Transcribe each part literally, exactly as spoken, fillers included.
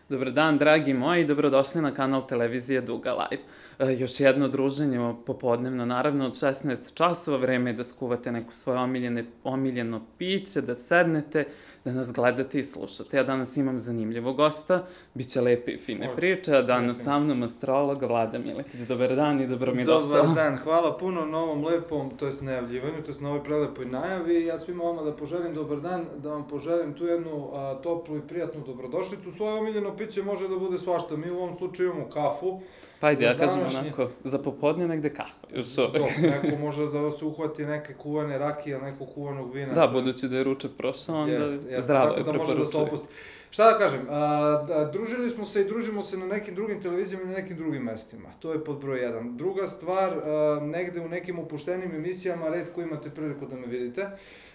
Dobar dan, dragi moji, dobrodošli na kanal televizije Duga Live. E, još jedno druženje popodnevno, naravno od šesnaest časova, vreme je da skuvate neko svoje omiljene, omiljeno piće, da sednete, da nas gledate i slušate. Ja danas imam zanimljivog gosta, bit će lepe i fine priče, a danas sa mnom astrolog Vlada Miletić. Dobar dan i dobro mi je došao. Dobar dan, hvala puno na ovom lepom, to jest najavljivanju, to jest na ovoj prelepoj najavi. Ja svima vama da poželim dobar dan, da vam poželim tu jednu a, toplu i prijatnu dobrodošlicu. Svoje omiljeno piće može da bude svašta. Mi u ovom slučaju imamo kafu. Pa ajde, ja kažem onako, za popodne negde kafa, još uvek. Dok, neko može da se uhvati neke kuvane rakije, neko kuvanog vina. Da, budući da je ručak prošao, onda zdravo je preporučujem. Tako da može da se opusti. Šta da kažem, a, družili smo se i družimo se na nekim drugim televizijama i na nekim drugim mestima. To je pod broj jedan. Druga stvar, a, negde u nekim opuštenim emisijama, retko imate priliku da me vidite.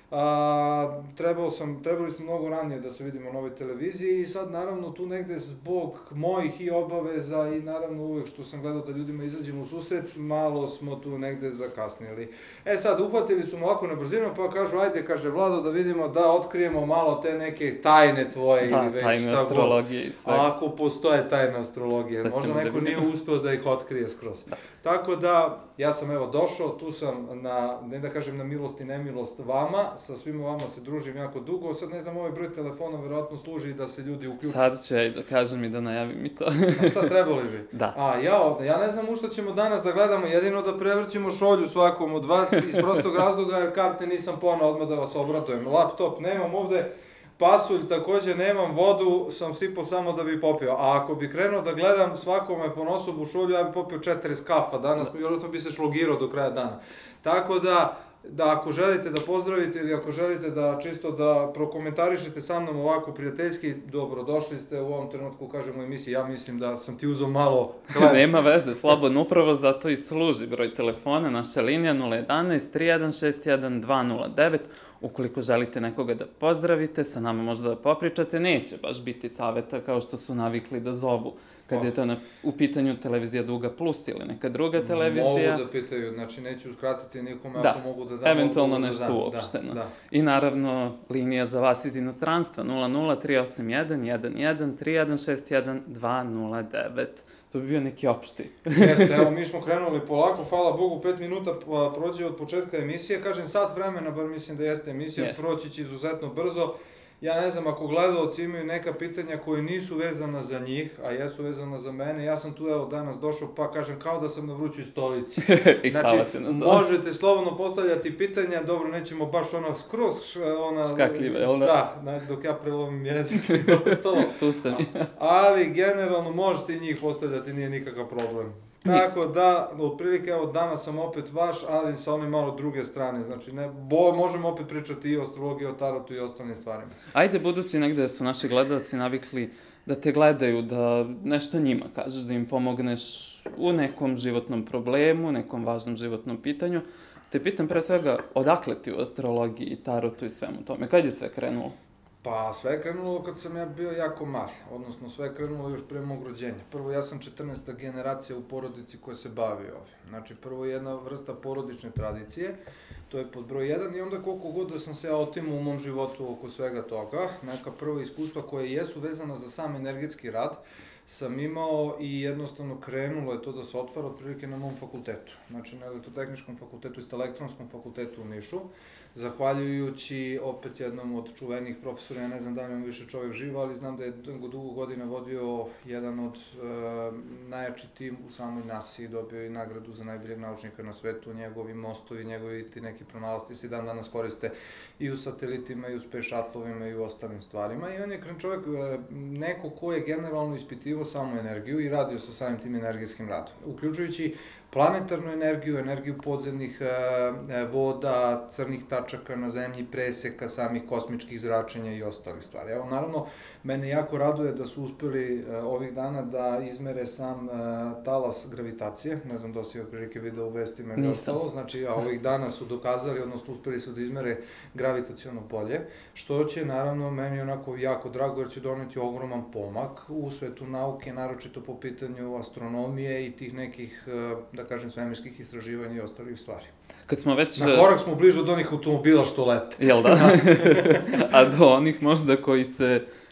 A, trebao sam, trebali smo mnogo ranije da se vidimo na ovoj televiziji i sad naravno tu negde zbog mojih i obaveza i naravno uvek što sam gledao da ljudima izađemo u susret, malo smo tu negde zakasnili. E sad, uhvatili su me ovako na brzinu pa kažu, ajde, kaže Vlado, da vidimo, da otkrijemo malo te neke tajne tvoje da, ili već tajne šta astrologije i sve. Ako postoje tajne astrologije, sad možda neko da nije uspeo da ih otkrije skroz. Da. Tako da, ja sam evo došao, tu sam na, ne da kažem na milost i nemilost vama, sa svima vama se družim jako dugo, sad ne znam, ovaj broj telefona verovatno služi da se ljudi uključu. Sad ću ja i da kažem i da najavim i to. A šta trebali bi? Da. A, ja, ja ne znam u šta ćemo danas da gledamo, jedino da prevrćemo šolju svakom od vas, iz prostog razloga jer karte nisam ponao odmah da vas obradujem. Laptop nemam ovde, pasulj takođe nemam, vodu sam sipao samo da bi popio. A ako bi krenuo da gledam svakome po nosobu šolju, ja bi popio četrdeset kafa danas, vjerojatno bi se šlogirao do kraja dana. Tako da, da ako želite da pozdravite ili ako želite da čisto da prokomentarišete sa mnom ovako prijateljski, dobrodošli ste u ovom trenutku, kažem u emisiji, ja mislim da sam ti uzao malo hleba. Nema veze, slobodno, upravo zato i služi broj telefona, naša linija nula jedanaest tri jedan šest jedan dva nula devet. Ukoliko želite nekoga da pozdravite, sa nama možda da popričate, neće baš biti saveta kao što su navikli da zovu, kad je to na, u pitanju televizija Duga Plus ili neka druga televizija. Mogu da pitaju, znači neću uskratiti nikome da, ako mogu da dam. Eventualno nešto uopšteno. Da, da. I naravno, linija za vas iz inostranstva nula nula tri osam jedan jedan jedan tri jedan šest jedan dva nula devet. To bi bio neki opšti. Jeste, evo, mi smo krenuli polako, hvala Bogu, pet minuta prođe od početka emisije, kažem sat vremena, bar mislim da jeste emisija, yes. Proći će izuzetno brzo. Ja ne znam, ako gledalci imaju neka pitanja koje nisu vezana za njih, a jesu vezana za mene, ja sam tu evo danas došao pa kažem kao da sam na vrućoj stolici. I znači, na to. Možete slobodno postavljati pitanja, dobro, nećemo baš ono skroz... Ona, škakljive, ona... Da, znači, dok ja prelomim jezik i ostalo. Tu sam ja. Ali, generalno, možete i njih postavljati, nije nikakav problem. Tako da, otprilike, evo, danas sam opet vaš, ali sa onim malo druge strane, znači, ne, bo, možemo opet pričati i o astrologiji, o tarotu i ostalim stvarima. Ajde, budući negde su naši gledalci navikli da te gledaju, da nešto njima kažeš, da im pomogneš u nekom životnom problemu, nekom važnom životnom pitanju, te pitam pre svega, odakle ti u astrologiji, tarotu i svemu tome, kad je sve krenulo? Pa sve je krenulo kad sam ja bio jako mal, odnosno sve je krenulo još pre mog rođenja. Prvo, ja sam četrnaesta generacija u porodici koja se bavi ovim. Znači, prvo jedna vrsta porodične tradicije, to je pod broj jedan, i onda koliko god da sam se ja otimao u mom životu oko svega toga, neka prva iskustva koje jesu vezana za sam energetski rad, sam imao i jednostavno krenulo je to da se otvara otprilike na mom fakultetu. Znači, na elektrotehničkom fakultetu i elektronskom fakultetu u Nišu, zahvaljujući opet jednom od čuvenih profesora, ja ne znam da li on više čovjek živa, ali znam da je dugo godina vodio jedan od e, najjači tim u samoj nasi, dobio i nagradu za najboljeg naučnika na svetu, njegovi mostovi, njegovi ti neki pronalasci se dan danas koriste i u satelitima, i u space shuttle-ovima, i u ostalim stvarima. I on je čovjek, e, neko ko je generalno ispitivao samu energiju i radio sa samim tim energetskim radom, uključujući planetarnu energiju, energiju podzemnih e, voda, crnih tačaka na zemlji, preseka samih kosmičkih zračenja i ostalih stvari. Evo, naravno, mene jako raduje da su uspeli e, ovih dana da izmere sam e, talas gravitacije, ne znam da si otprilike video u vestima i ostalo, znači a ovih dana su dokazali, odnosno uspeli su da izmere gravitaciono polje, što će naravno meni onako jako drago jer će doneti ogroman pomak u svetu nauke, naročito po pitanju astronomije i tih nekih, da kažem, svemirskih istraživanja i ostalih stvari. Kad smo već... Na korak smo bliže od onih automobila što lete. Jel da? A do onih možda koji se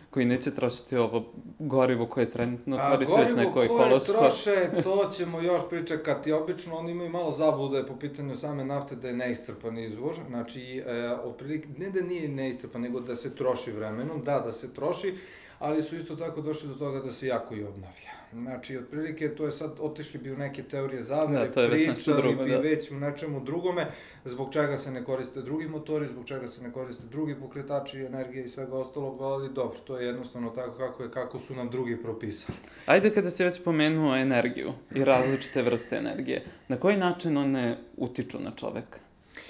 koji neće trošiti ovo gorivo koje trenutno A koriste, već neko gorivo koje ekološko. troše, to ćemo još pričekati. Obično oni imaju malo zablude po pitanju same nafte da je neiscrpan izvor. Znači, e, otprilike, ne da nije neiscrpan, nego da se troši vremenom. Da, da se troši, ali su isto tako došli do toga da se jako i obnavlja. Znači, otprilike, to je sad, otišli bi u neke teorije zavere, Da, to je već nešto pričali drugo, bi da. već u nečemu drugome, zbog čega se ne koriste drugi motori, zbog čega se ne koriste drugi pokretači energije i svega ostalog, ali dobro, to je jednostavno tako kako je, kako su nam drugi propisali. Ajde, kada si već pomenuo energiju i različite vrste energije, na koji način one utiču na čoveka?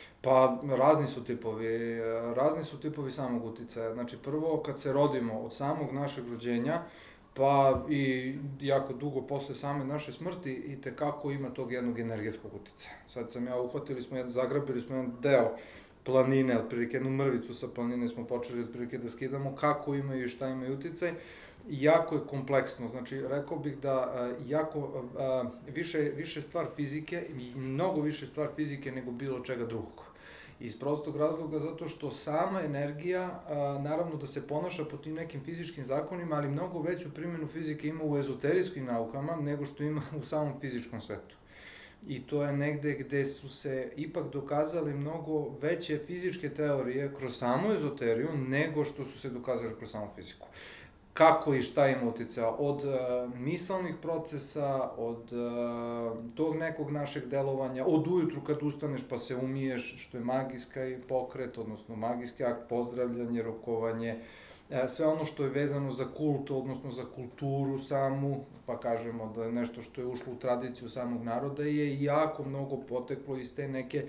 Pa, razni su tipovi, razni su tipovi samog uticaja. Znači, prvo, kad se rodimo od samog našeg rođenja, pa i jako dugo posle same naše smrti, i tekako ima tog jednog energetskog uticaja. Sad sam ja, uhvatili smo, zagrabili smo jedan deo planine, otprilike jednu mrvicu sa planine smo počeli otprilike da skidamo, kako imaju i šta imaju uticaj. Jako je kompleksno, znači rekao bih da jako više, više stvar fizike, i mnogo više stvar fizike nego bilo čega drugog. Iz prostog razloga zato što sama energija, naravno da se ponaša po tim nekim fizičkim zakonima, ali mnogo veću primjenu fizike ima u ezoterijskim naukama nego što ima u samom fizičkom svetu. I to je negde gde su se ipak dokazali mnogo veće fizičke teorije kroz samu ezoteriju nego što su se dokazali kroz samu fiziku. Kako i šta ima uticaja, od uh, misalnih procesa, od uh, tog nekog našeg delovanja, od ujutru kad ustaneš pa se umiješ, što je magijski pokret, odnosno magijski akt, pozdravljanje, rokovanje, uh, sve ono što je vezano za kult, odnosno za kulturu samu, pa kažemo da je nešto što je ušlo u tradiciju samog naroda, je jako mnogo poteklo iz te neke,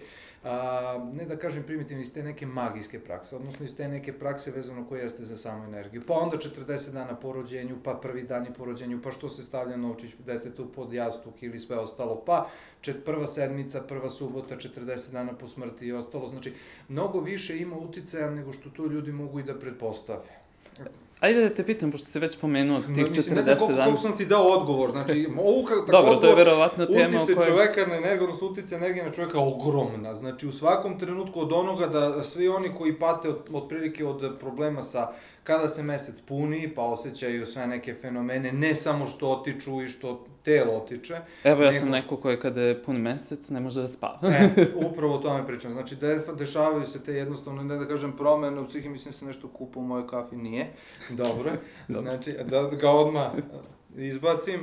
a, ne da kažem primitivne, iz te neke magijske prakse, odnosno iz te neke prakse vezano koje jeste za samu energiju. Pa onda četrdeset dana po rođenju, pa prvi dani po rođenju, pa što se stavlja novčić detetu pod jastuk ili sve ostalo, pa čet, prva sedmica, prva subota, četrdeset dana po smrti i ostalo. Znači, mnogo više ima uticaja nego što to ljudi mogu i da pretpostave. Ajde da te pitam, pošto si već pomenuo tih četrdeset dana. Ne znam koliko, koliko sam ti dao odgovor, znači, ovu kako Dobro, to je verovatno tema o utice kojoj... čoveka na energiju, odnosno utice energije na čoveka ogromna. Znači, u svakom trenutku od onoga da svi oni koji pate od, otprilike od problema sa kada se mesec puni, pa osjećaju sve neke fenomene, ne samo što otiču i što telo otiče. Evo, ja nego... sam neko koji kada je pun mesec ne može da spava. e, upravo o tome pričam. Znači, de, dešavaju se te jednostavno, ne da kažem promene, u psihi mislim se nešto kupa u mojoj kafi, nije. Dobro. Znači, da ga odmah izbacim.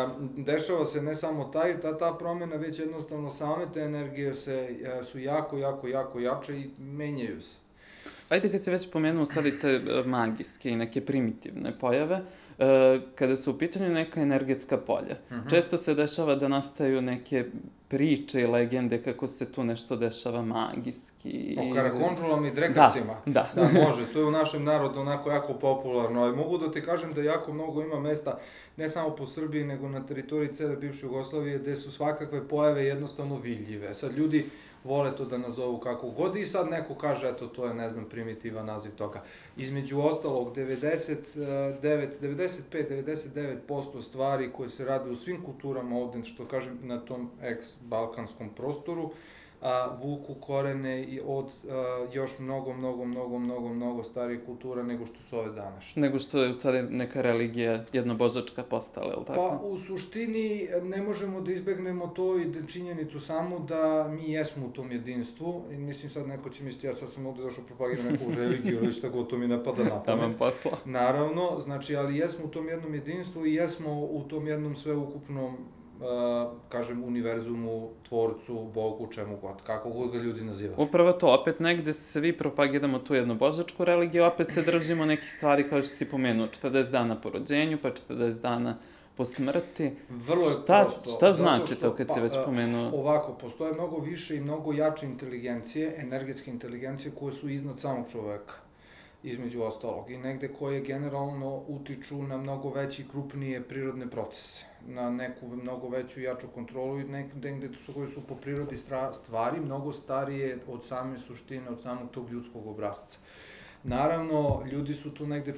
Dešava se ne samo taj, ta, ta promena, već jednostavno same te energije se, su jako, jako, jako jače i menjaju se. Ajde, kad si već pomenuo stvari te magijske i neke primitivne pojave, kada su u pitanju neka energetska polja, uh-huh. često se dešava da nastaju neke priče i legende kako se tu nešto dešava magijski. O karakondžulama i drekacima? Da, da. Da, može. To je u našem narodu onako jako popularno. I mogu da ti kažem da jako mnogo ima mesta, ne samo po Srbiji, nego na teritoriji cele bivše Jugoslavije, gde su svakakve pojave jednostavno vidljive. Sad ljudi vole to da nazovu kako god i sad neko kaže, eto, to je, ne znam, primitivan naziv toga. Između ostalog, devedeset devet, devedeset pet do devedeset devet posto stvari koje se rade u svim kulturama ovde, što kažem, na tom ex-balkanskom prostoru, a, vuku korene i od a, još mnogo, mnogo, mnogo, mnogo, mnogo starijih kultura nego što su ove današnje. Nego što je u stvari neka religija jednobožačka postala, je li tako? Pa, u suštini ne možemo da izbegnemo to i da činjenicu samo da mi jesmo u tom jedinstvu. I mislim, sad neko će misliti, ja sad sam ovde došao propagiram neku religiju ili šta god, to mi napada na pamet. Taman posla. Naravno, znači, ali jesmo u tom jednom jedinstvu i jesmo u tom jednom sveukupnom Uh, kažem, univerzumu, tvorcu, Bogu, čemu god, kako god ga ljudi nazivaju. Upravo to, opet negde svi propagiramo tu jednobožačku religiju, opet se držimo nekih stvari kao što si pomenuo, četrdeset dana po rođenju, pa četrdeset dana po smrti. Vrlo je šta, prosto. Šta znači što, to kad pa, si već pomenuo? Ovako, postoje mnogo više i mnogo jače inteligencije, energetske inteligencije koje su iznad samog čoveka, između ostalog, i negde koje generalno utiču na mnogo veće i krupnije prirodne procese, na neku mnogo veću i jaču kontrolu i negde što koje su po prirodi stvari mnogo starije od same suštine, od samog tog ljudskog obrazca. Naravno, ljudi su tu negde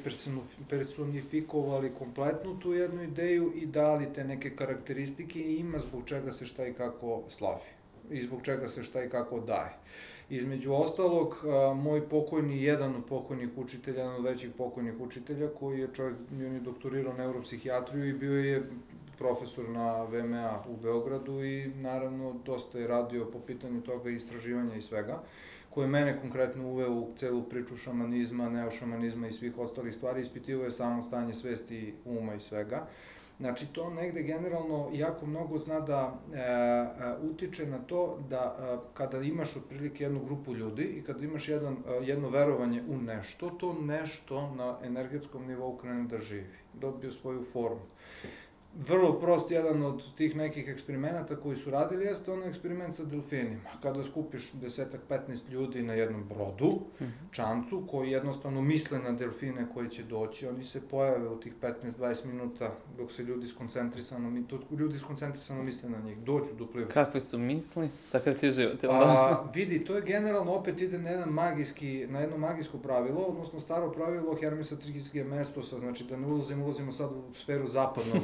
personifikovali kompletnu tu jednu ideju i dali te neke karakteristike i ima zbog čega se šta i kako slavi i zbog čega se šta i kako daje. Između ostalog, moj pokojni, jedan od pokojnih učitelja, jedan od većih pokojnih učitelja, koji je čovjek, on je doktorirao neuropsihijatriju i bio je profesor na V M A u Beogradu i naravno dosta je radio po pitanju toga istraživanja i svega, koji je mene konkretno uveo u celu priču šamanizma, neošamanizma i svih ostalih stvari, ispitivao je samo stanje svesti, uma i svega. Znači, to negde generalno jako mnogo zna da e, e, utiče na to da e, kada imaš otprilike jednu grupu ljudi i kada imaš jedan, e, jedno verovanje u nešto, to nešto na energetskom nivou krene da živi, dobije svoju formu. Vrlo prost, jedan od tih nekih eksperimenata koji su radili jeste onaj eksperiment sa delfinima. Kada skupiš desetak, petnaest ljudi na jednom brodu, čamcu, koji jednostavno misle na delfine koji će doći, oni se pojave u tih petnaest do dvadeset minuta dok se ljudi skoncentrisano, ljudi skoncentrisano misle na njih, doću do pliva. Kakve su misli? Takav ti je život, jel da? A, vidi, to je generalno opet ide na, jedan magijski, na jedno magijsko pravilo, odnosno staro pravilo Hermesa Trismegistosa, znači da ne ulazimo, ulazimo sad u sferu zapadnog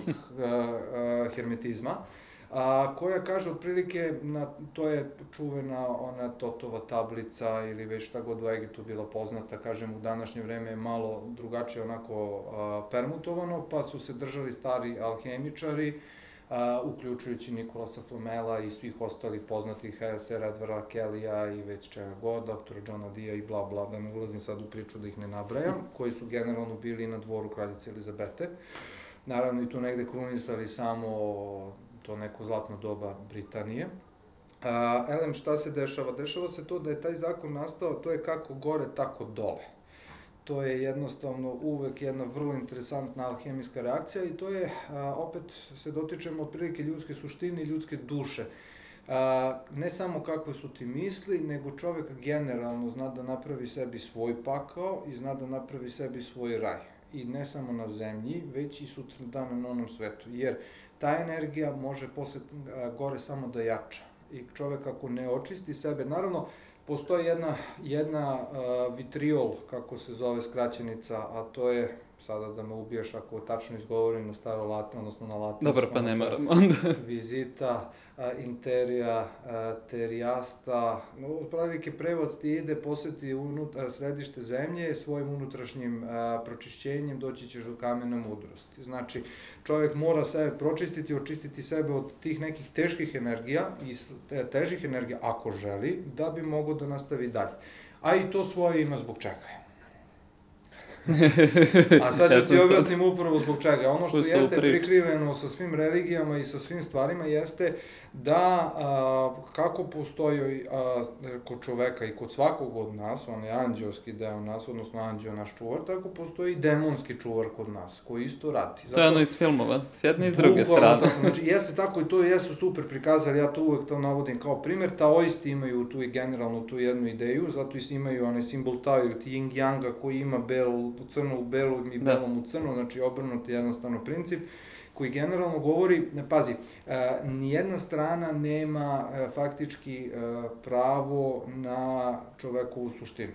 hermetizma, a, koja kaže otprilike, na, to je čuvena ona Totova tablica ili već šta god u Egiptu bila poznata, kažem u današnje vreme je malo drugačije onako a, permutovano, pa su se držali stari alhemičari, a, uključujući Nikolasa Flamela i svih ostalih poznatih Sir Edwarda Kellya i već čega god, doktora Johna Dee i bla bla, da ne ulazim sad u priču da ih ne nabrajam, koji su generalno bili na dvoru kraljice Elizabete. Naravno i tu negde krunisali samo to neko zlatno doba Britanije. A, elem, šta se dešava? Dešava se to da je taj zakon nastao, to je kako gore, tako dole. To je jednostavno uvek jedna vrlo interesantna alhemijska reakcija i to je, a, opet se dotičemo otprilike ljudske suštine i ljudske duše. A, ne samo kakve su ti misli, nego čovek generalno zna da napravi sebi svoj pakao i zna da napravi sebi svoj raj. I ne samo na zemlji, već i sutra dana na onom svetu, jer ta energija može posle gore samo da jača. I čovek ako ne očisti sebe, naravno, postoji jedna, jedna uh, vitriol, kako se zove skraćenica, a to je, sada da me ubiješ ako tačno izgovorim na staro latino, odnosno na latinskom. Dobro, pa ne moram onda. Vizita, uh, interija, uh, teriasta, no, otprilike prevod ti ide, poseti unut, uh, središte zemlje, svojim unutrašnjim uh, pročišćenjem doći ćeš do kamena mudrosti. Znači, čovjek mora sebe pročistiti, očistiti sebe od tih nekih teških energija i težih energija, ako želi, da bi mogao da nastavi dalje. A i to svoje ima zbog čega. A sad ću ti objasnim upravo zbog čega. Ono što jeste prikriveno sa svim religijama i sa svim stvarima jeste da a, kako postoji a, kod čoveka i kod svakog od nas, on je anđelski deo nas, odnosno anđeo naš čuvar, tako postoji i demonski čuvar kod nas, koji isto radi. Zato, to je ono iz filmova, s jedne i s druge strane. Tako, znači, jeste tako i to jesu super prikazali, ja to uvek to navodim kao primer, taoisti imaju tu i generalno tu jednu ideju, zato imaju onaj simbol Tao ili yin-yanga koji ima belu, crno u belu i belom u crno, znači obrnuti jednostavno princip, koji generalno govori, pazi, nijedna strana nema faktički pravo na čovekovu suštinu.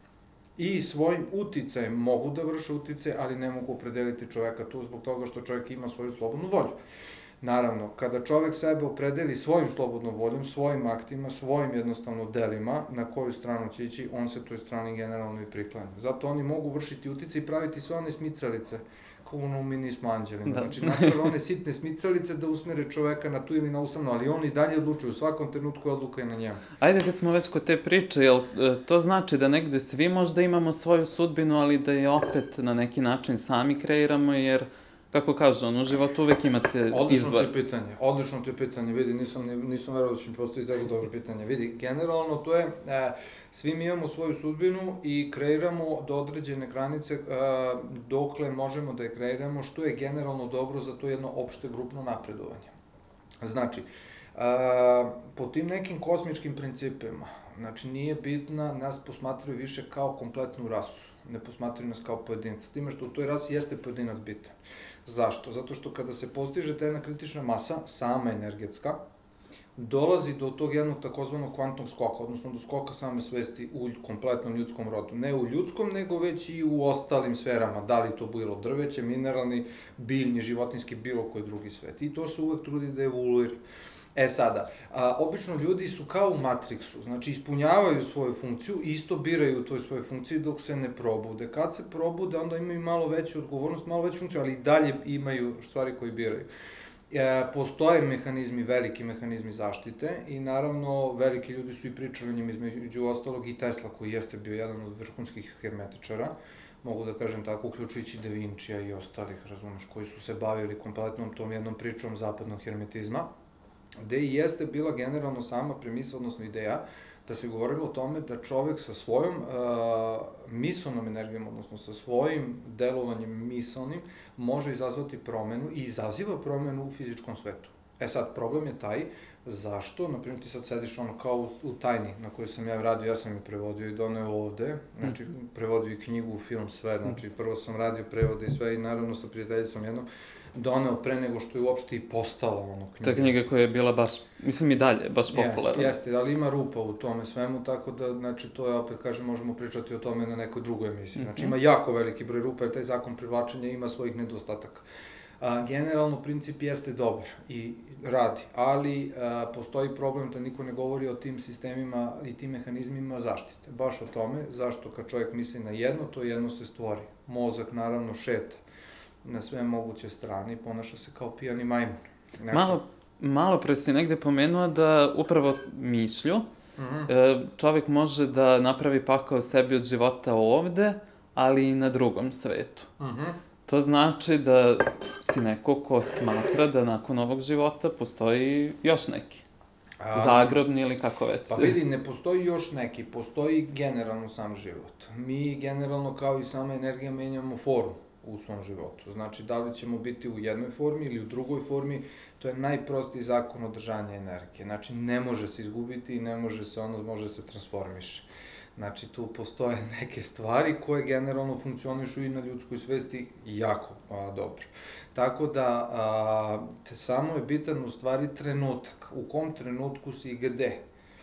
I svojim uticajem mogu da vrše utice, ali ne mogu opredeliti čoveka tu zbog toga što čovek ima svoju slobodnu volju. Naravno, kada čovek sebe opredeli svojim slobodnom voljom, svojim aktima, svojim jednostavno delima, na koju stranu će ići, on se toj strani generalno i priklanja. Zato oni mogu vršiti utice i praviti sve one smicalice, kao ono mi nismo anđelima. Da. Znači, naprave one sitne smicalice da usmere čoveka na tu ili na ustranu, ali oni dalje odlučuju, u svakom trenutku je odluka i na njemu. Ajde, kad smo već kod te priče, jel to znači da negde svi možda imamo svoju sudbinu, ali da je opet na neki način sami kreiramo, jer kako kažu, on u životu uvek imate odlično izbor. Odlično ti je pitanje, odlično ti je pitanje, vidi, nisam, nisam verovao da će mi postoji tako dobro pitanje. Vidi, generalno to je, e, svi mi imamo svoju sudbinu i kreiramo do određene granice e, dokle možemo da je kreiramo, što je generalno dobro za to jedno opšte grupno napredovanje. Znači, e, po tim nekim kosmičkim principima, znači nije bitna, nas posmatraju više kao kompletnu rasu, ne posmatraju nas kao pojedinca, s time što u toj rasi jeste pojedinac bitan. Zašto? Zato što kada se postiže ta jedna kritična masa, sama energetska, dolazi do tog jednog takozvanog kvantnog skoka, odnosno do skoka same svesti u kompletnom ljudskom rodu. Ne u ljudskom, nego već i u ostalim sferama, da li to bilo drveće, mineralni, biljni, životinski, bilo koji drugi svet. I to se uvek trudi da evoluira. E sada, a, obično ljudi su kao u Matrixu, znači ispunjavaju svoju funkciju i isto biraju u toj svojoj funkciji dok se ne probude. Kad se probude, onda imaju malo veću odgovornost, malo veću funkciju, ali i dalje imaju stvari koje biraju. E, postoje mehanizmi, veliki mehanizmi zaštite i naravno veliki ljudi su i pričali o njim, između ostalog i Tesla koji jeste bio jedan od vrhunskih hermetičara, mogu da kažem tako, uključujući Da Vincija i ostalih, razumeš, koji su se bavili kompletnom tom jednom pričom zapadnog hermetizma, gde i jeste bila generalno sama premisa, odnosno ideja, da se govorilo o tome da čovek sa svojom uh, misalnom energijom, odnosno sa svojim delovanjem misalnim, može izazvati promenu i izaziva promenu u fizičkom svetu. E sad, problem je taj, zašto, naprimjer ti sad sediš ono kao u, u tajni na kojoj sam ja radio, ja sam je prevodio i doneo ovde, znači prevodio i knjigu, film, sve, znači prvo sam radio prevode i sve i naravno sa prijateljicom jednom, doneo pre nego što je uopšte i postala ono knjiga. Ta knjiga koja je bila baš, mislim i dalje, baš popularna. Jeste, jeste, ali ima rupa u tome svemu, tako da, znači, to je, opet kažem, možemo pričati o tome na nekoj drugoj emisiji. Znači, ima jako veliki broj rupa, jer taj zakon privlačenja ima svojih nedostataka. A, generalno, princip jeste dobar i radi, ali a, postoji problem da niko ne govori o tim sistemima i tim mehanizmima zaštite. Baš o tome, zašto kad čovjek misli na jedno, to jedno se stvori. Mozak, naravno, šeta na sve moguće strane i ponaša se kao pijani majmun. Znači, Malo, malo pre si negde pomenuo da upravo mišlju e, čovek može da napravi pakao sebi od života ovde, ali i na drugom svetu. To znači da si neko ko smatra da nakon ovog života postoji još neki. A, Zagrobni ili kako već. Pa vidi, ne postoji još neki, postoji generalno sam život. Mi generalno kao i sama energija menjamo formu u svom životu. Znači, da li ćemo biti u jednoj formi ili u drugoj formi, to je najprostiji zakon održanja energije. Znači, ne može se izgubiti i ne može se, ono može se transformiše. Znači, tu postoje neke stvari koje generalno funkcionišu i na ljudskoj svesti jako a, dobro. Tako da, a, te, samo je bitan u stvari trenutak. U kom trenutku si i gde.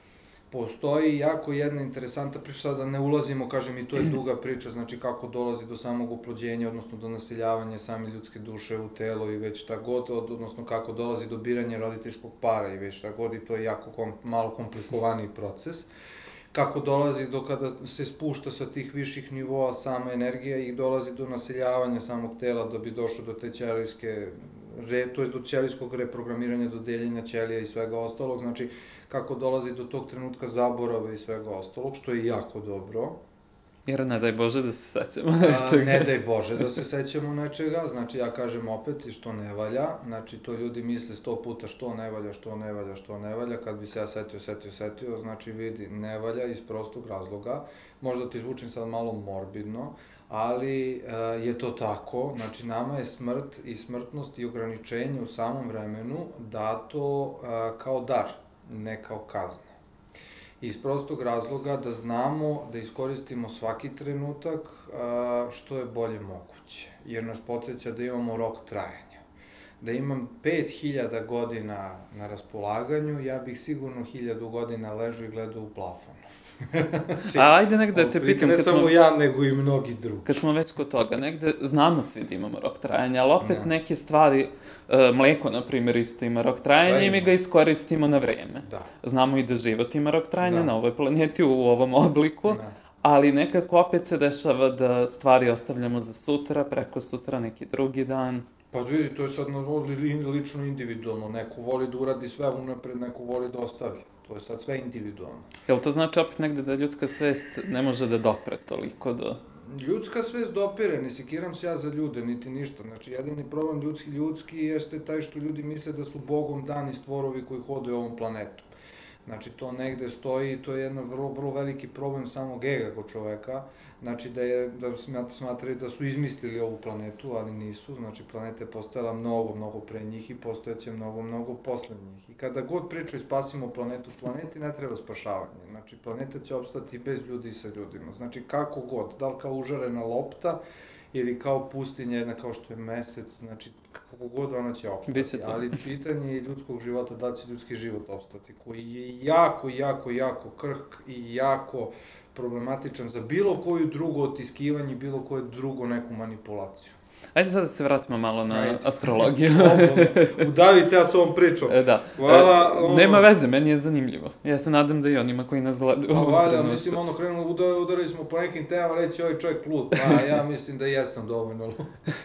Postoji jako jedna interesanta priča, sada ne ulazimo, kažem, i to je duga priča, znači kako dolazi do samog oplođenja, odnosno do naseljavanja same ljudske duše u telo i već šta god, odnosno kako dolazi do biranja roditeljskog para i već šta god, i to je jako kom, malo komplikovaniji proces. Kako dolazi do kada se spušta sa tih viših nivoa sama energija i dolazi do naseljavanja samog tela da bi došlo do te ćelijske, re, to je do ćelijskog reprogramiranja, do deljenja ćelija i svega ostalog, znači kako dolazi do tog trenutka zaborava i svega ostalog, što je jako dobro. Jer ne daj Bože da se sećamo nečega. Ne daj Bože da se sećamo nečega, znači ja kažem opet i što ne valja, znači to ljudi misle sto puta što ne valja, što ne valja, što ne valja, kad bi se ja setio, setio, setio, znači vidi, ne valja iz prostog razloga, možda ti zvučim sad malo morbidno, ali uh, je to tako, znači nama je smrt i smrtnost i ograničenje u samom vremenu dato uh, kao dar, ne kao kazna. Iz prostog razloga da znamo da iskoristimo svaki trenutak uh, što je bolje moguće, jer nas podsjeća da imamo rok trajanja. Da imam pet hiljada godina na raspolaganju, ja bih sigurno hiljadu godina ležao i gledao u plafonu. Znači, a ajde negde da te pitam, ne kad samo smo, ja, nego i mnogi drugi. Kad smo već kod toga, negde znamo svi da imamo rok trajanja, ali opet ne. neke stvari, uh, mleko, na primjer, isto ima rok trajanja i mi ga iskoristimo na vreme. Da. Znamo i da život ima rok trajanja da. na ovoj planeti u ovom obliku, da. Ali nekako opet se dešava da stvari ostavljamo za sutra, preko sutra, neki drugi dan. Pa vidi, to je sad lično individualno, neko voli da uradi sve unapred, neko voli da ostavi. To je sad sve individualno. Jel to znači opet negde da ljudska svest ne može da dopre toliko do... Ljudska svest dopire, ne sekiram se ja za ljude, niti ništa. Znači, jedini problem ljudski ljudski jeste taj što ljudi misle da su Bogom dani stvorovi koji hode ovom planetu. Znači, to negde stoji i to je jedan vrlo, vrlo veliki problem samog ega kod čoveka. Znači, da, je, da smatraju da su izmislili ovu planetu, ali nisu. Znači, planeta je postojala mnogo, mnogo pre njih i postojaće mnogo, mnogo posle njih. I kada god pričaju spasimo planetu, planeti ne treba spašavanje. Znači, planeta će opstati bez ljudi i sa ljudima. Znači, kako god, da li kao užarena lopta, ili kao pustinja, jedna kao što je mesec, znači kako god ona će opstati, ali pitanje ljudskog života, da će ljudski život opstati, koji je jako, jako, jako krhk i jako problematičan za bilo koju drugo otiskivanje, bilo koju drugo neku manipulaciju. Ajde sad da se vratimo malo na Ajde. astrologiju. Udavite ja s ovom pričom. E, da. Hvala, E, ono- nema veze, meni je zanimljivo. Ja se nadam da i onima koji nas gledaju. u Pa ovom valjda, trenutku. mislim, ono krenulo, udarili, udarili smo po nekim temama, reći ovaj čovjek lud. Pa ja mislim da jesam dovoljno lud.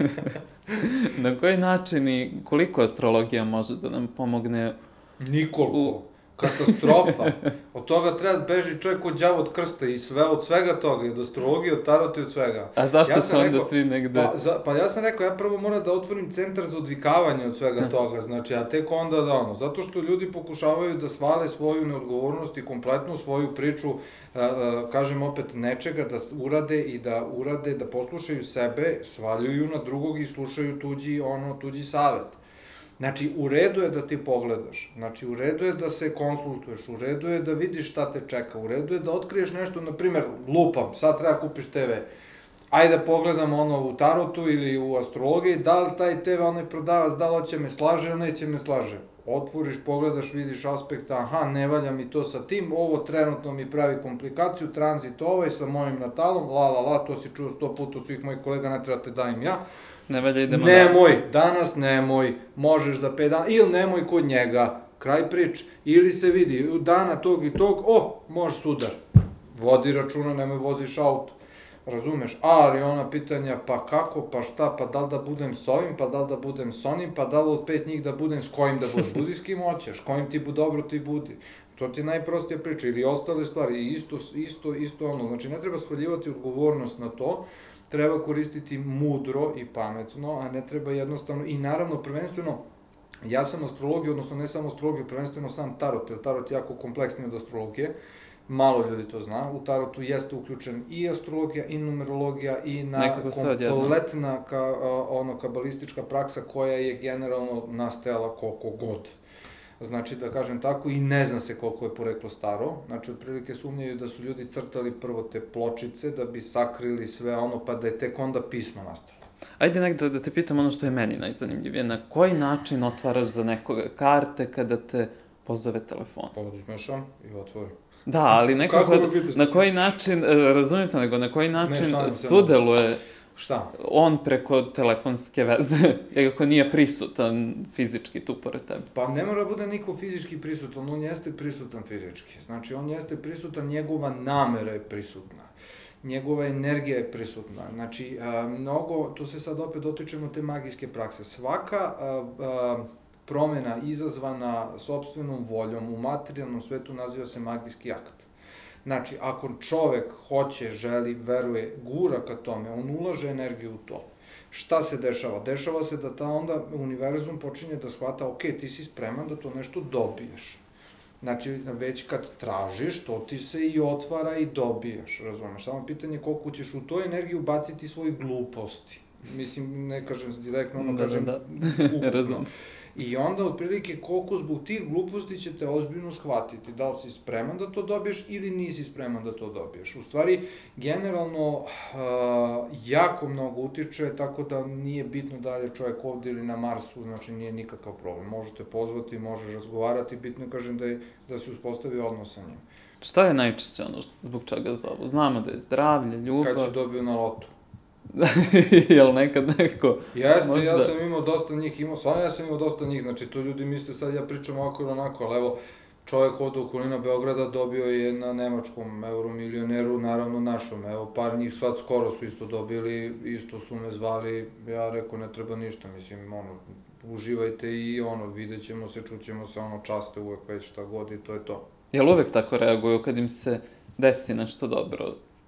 Na koji način i koliko astrologija može da nam pomogne? Nikoliko. Katastrofa. Od toga treba da beži čovjek od đavo od krsta i sve, od svega toga, i od astrologije, od tarota i od svega. A zašto Ja se sam onda rekao- svi negde... Pa, za, pa ja sam rekao, ja prvo moram da otvorim centar za odvikavanje od svega toga, znači, a tek onda da ono, zato što ljudi pokušavaju da svale svoju neodgovornost i kompletnu svoju priču, a, a, kažem opet, nečega da s- urade i da urade, da poslušaju sebe, svaljuju na drugog i slušaju tuđi, ono, tuđi savet. Znači, u redu je da ti pogledaš, znači, u redu je da se konsultuješ, u redu je da vidiš šta te čeka, u redu je da otkriješ nešto, na primer, lupam, sad treba kupiš te ve. Ajde da pogledam ono u tarotu ili u astrologiji, da li taj te ve, onaj prodavac, da li će me slaže ili neće me slaže. Otvoriš, pogledaš, vidiš aspekt, aha, ne valja mi to sa tim, ovo trenutno mi pravi komplikaciju, tranzit ovaj sa mojim natalom, la la la, to si čuo sto puta od svih mojih kolega, ne treba te dajem ja. Ne valja idemo dalje. Nemoj, danas nemoj, možeš za pet dana, ili nemoj kod njega, kraj prič, ili se vidi, u dana tog i tog, o, može sudar, vodi računa, nemoj voziš auto, razumeš, ali ona pitanja, pa kako, pa šta, pa da li da budem s ovim, pa da li da budem s onim, pa da li od pet njih da budem, s kojim da budem, budi s kim hoćeš, kojim ti bu dobro ti budi, to ti je najprostija priča, ili ostale stvari, isto, isto, isto ono, znači ne treba svaljivati odgovornost na to, treba koristiti mudro i pametno, a ne treba jednostavno, i naravno prvenstveno, ja sam astrologiju, odnosno ne samo astrologiju, prvenstveno sam tarot, jer tarot je jako kompleksniji od astrologije, malo ljudi to zna, u tarotu jeste uključen i astrologija, i numerologija, i na Nekako sve odjednom. kompletna ka, a, ono, kabalistička praksa koja je generalno nastajala koliko god. Znači, da kažem tako, i ne zna se koliko je poreklo staro. Znači, otprilike sumnjaju da su ljudi crtali prvo te pločice da bi sakrili sve ono, pa da je tek onda pismo nastalo. Ajde negde da te pitam ono što je meni najzanimljivije. Na koji način otvaraš za nekoga karte kada te pozove telefon? Odmešam i otvorim. Da, ali nekako, Kako me pitaš? na koji način, e, razumite nego, na koji način šalim se, sudeluje Šta? on preko telefonske veze, iako nije prisutan fizički tu pored tebe? Pa ne mora da bude niko fizički prisutan, on jeste prisutan fizički. Znači, on jeste prisutan, njegova namera je prisutna. Njegova energija je prisutna. Znači, a, mnogo, tu se sad opet dotičemo te magijske prakse. Svaka a, a, promena izazvana sopstvenom voljom u materijalnom svetu naziva se magijski akt. Znači, ako čovek hoće, želi, veruje, gura ka tome, on ulaže energiju u to. Šta se dešava? Dešava se da ta onda univerzum počinje da shvata, ok, ti si spreman da to nešto dobiješ. Znači, već kad tražiš, to ti se i otvara i dobiješ, razumeš? Samo pitanje je koliko ćeš u toj energiju baciti svoje gluposti. Mislim, ne kažem direktno, ono Da, kažem da, ukupno. razumem. I onda, otprilike, koliko zbog tih gluposti će te ozbiljno shvatiti, da li si spreman da to dobiješ ili nisi spreman da to dobiješ. U stvari, generalno, uh, jako mnogo utiče, tako da nije bitno da li je čovjek ovde ili na Marsu, znači nije nikakav problem. Možete pozvati, može razgovarati, bitno je, kažem, da, je, da se uspostavi odnos sa njim. Šta je najčešće ono zbog čega zovu? Znamo da je zdravlje, ljubav. Kad će dobiju na lotu. Jel nekad neko... Jeste, možda... ja sam imao dosta njih, imao, stvarno ja sam imao dosta njih, znači to ljudi misle sad ja pričam ovako ili onako, ali evo, čovjek ovde u okolina Beograda dobio je na nemačkom euromilioneru, naravno našom, evo, par njih sad skoro su isto dobili, isto su me zvali, ja rekao ne treba ništa, mislim, ono, uživajte i ono, vidjet ćemo se, čućemo se, ono, časte uvek već šta god i to je to. Jel uvek tako reaguju kad im se desi nešto dobro?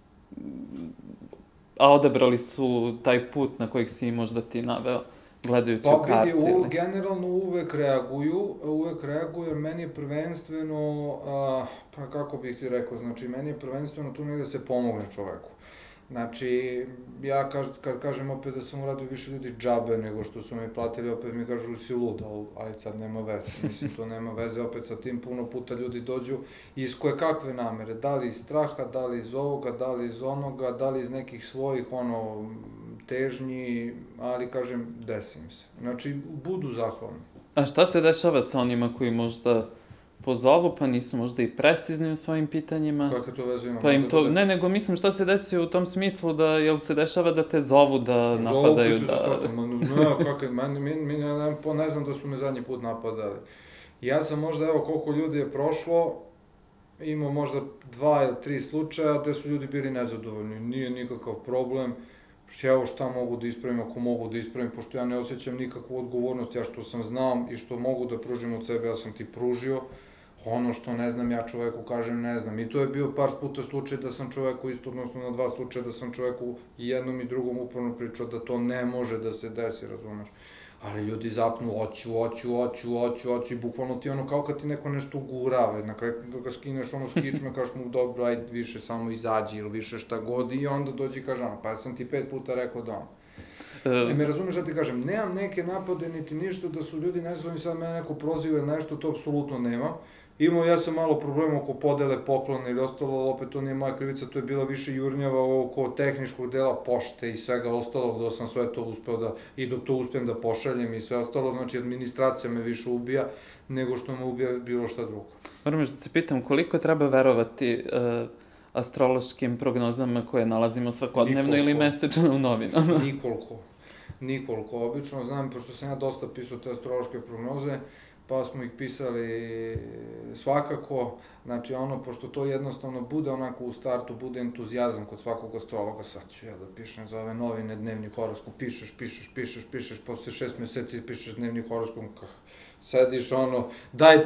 A odabrali su taj put na kojeg si možda ti naveo, gledajući u Pa karti vidi, u, ili... generalno uvek reaguju, uvek reaguju, jer meni je prvenstveno, a, pa kako bih ti rekao, znači meni je prvenstveno tu negde se pomogne čoveku. Znači, ja kaž, kad kažem opet da sam uradio više ljudi džabe nego što su mi platili, opet mi kažu si lud, ali ajde sad nema veze, mislim to nema veze, opet sa tim puno puta ljudi dođu iz koje kakve namere, da li iz straha, da li iz ovoga, da li iz onoga, da li iz nekih svojih ono težnji, ali kažem desi im se. Znači, budu zahvalni. A šta se dešava sa onima koji možda pozovu, pa nisu možda i precizni u svojim pitanjima. Kakve to veze ima? Pa im to, ne, nego mislim šta se desi u tom smislu da, jel se dešava da te zovu da napadaju, da... Zovu, koji ti su ne, kakve, mi ne znam da su me zadnji put napadali. Ja sam možda, evo, koliko ljudi je prošlo, imao možda dva ili tri slučaja gde su ljudi bili nezadovoljni, nije nikakav problem. Evo šta mogu da ispravim ako mogu da ispravim, pošto ja ne osjećam nikakvu odgovornost, ja što sam znam i što mogu da pružim od sebe, ja sam ti pružio. Ono što ne znam, ja čoveku kažem ne znam. I to je bio par puta slučaj da sam čoveku isto, odnosno na dva slučaja da sam čoveku i jednom i drugom uporno pričao da to ne može da se desi, razumeš. Ali ljudi zapnu, oću, oću, oću, oću, oću i bukvalno ti ono kao kad ti neko nešto ugurava. Na kraju da ga skineš ono s kičme, kažeš mu dobro, ajde više samo izađi ili više šta god i onda dođi i kaže ono, pa ja sam ti pet puta rekao da ono. E, me razumeš da ti kažem, nemam neke napade niti ništa da su ljudi nezadovoljni, sad mene neko proziva ili nešto, to apsolutno nema. Imao ja sam malo problema oko podele poklona ili ostalo, ali opet to nije moja krivica, to je bila više jurnjava oko tehničkog dela pošte i svega ostalog, dok sam sve to uspeo da, i dok to uspijem da pošaljem i sve ostalo, znači administracija me više ubija nego što me ubija bilo šta drugo. Moram još da se pitam, koliko treba verovati uh, astrološkim prognozama koje nalazimo svakodnevno ili mesečno u novinama? Nikoliko. Nikoliko. Obično znam, pošto sam ja dosta pisao te astrološke prognoze, pa smo ih pisali svakako, znači ono, pošto to jednostavno bude onako u startu, bude entuzijazam kod svakog astrologa, sad ću ja da pišem za ove novine, dnevni horoskop, pišeš, pišeš, pišeš, pišeš, posle šest meseci pišeš dnevni horoskop, sediš ono, daj,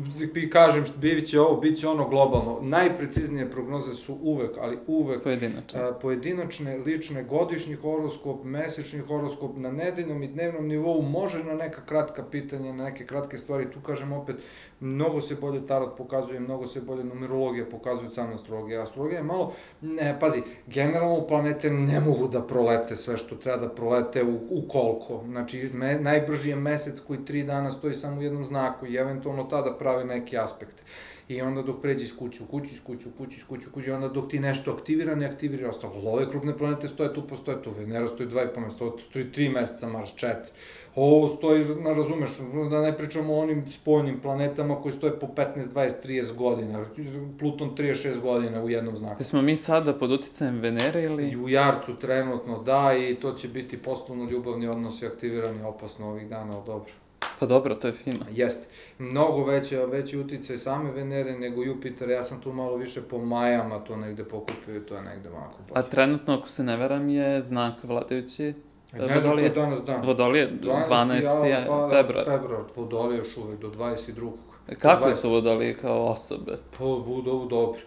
kažem, bit će ovo, bit će ono globalno. Najpreciznije prognoze su uvek, ali uvek pojedinačne, pojedinačne lične, godišnji horoskop, mesečni horoskop, na nedeljnom i dnevnom nivou, može na neka kratka pitanja, na neke kratke stvari, tu kažem opet, mnogo se bolje tarot pokazuje, mnogo se bolje numerologija pokazuje od same astrologije. Astrologija je malo, ne, pazi, generalno planete ne mogu da prolete sve što treba da prolete u, u koliko. Znači, me, najbrži je mesec koji tri dana stoji samo u jednom znaku i eventualno tada prave neki aspekt. I onda dok pređe iz kuću u kuću, iz kuću u kuću, iz kuću u kuću, i onda dok ti nešto aktivira, ne aktivira ostalo. Ove krupne planete stoje tu, postoje tu, Venera stoji dva i po meseca, ovo stoji tri meseca, Mars četiri. Ovo stoji, ne razumeš, da ne pričamo o onim spoljnim planetama koji stoje po petnaest, dvadeset, trideset godina, Pluton trideset šest godina u jednom znaku. Smo mi sada pod uticajem Venere ili... I u Jarcu trenutno, da, i to će biti poslovno ljubavni odnosi aktivirani opasno ovih dana, ali dobro. Pa dobro, to je fino. Jeste. Mnogo veće, veći uticaj same Venere nego Jupiter, ja sam tu malo više po majama to negde pokupio i to je negde ovako. A trenutno, ako se ne veram, je znak vladajući Ne znam ko danas dan. Vodolije, dvanaesti februar. Februar, Vodolije još uvek, do dvadeset drugog. Kakve su Vodolije kao osobe? Pa, budu dobro.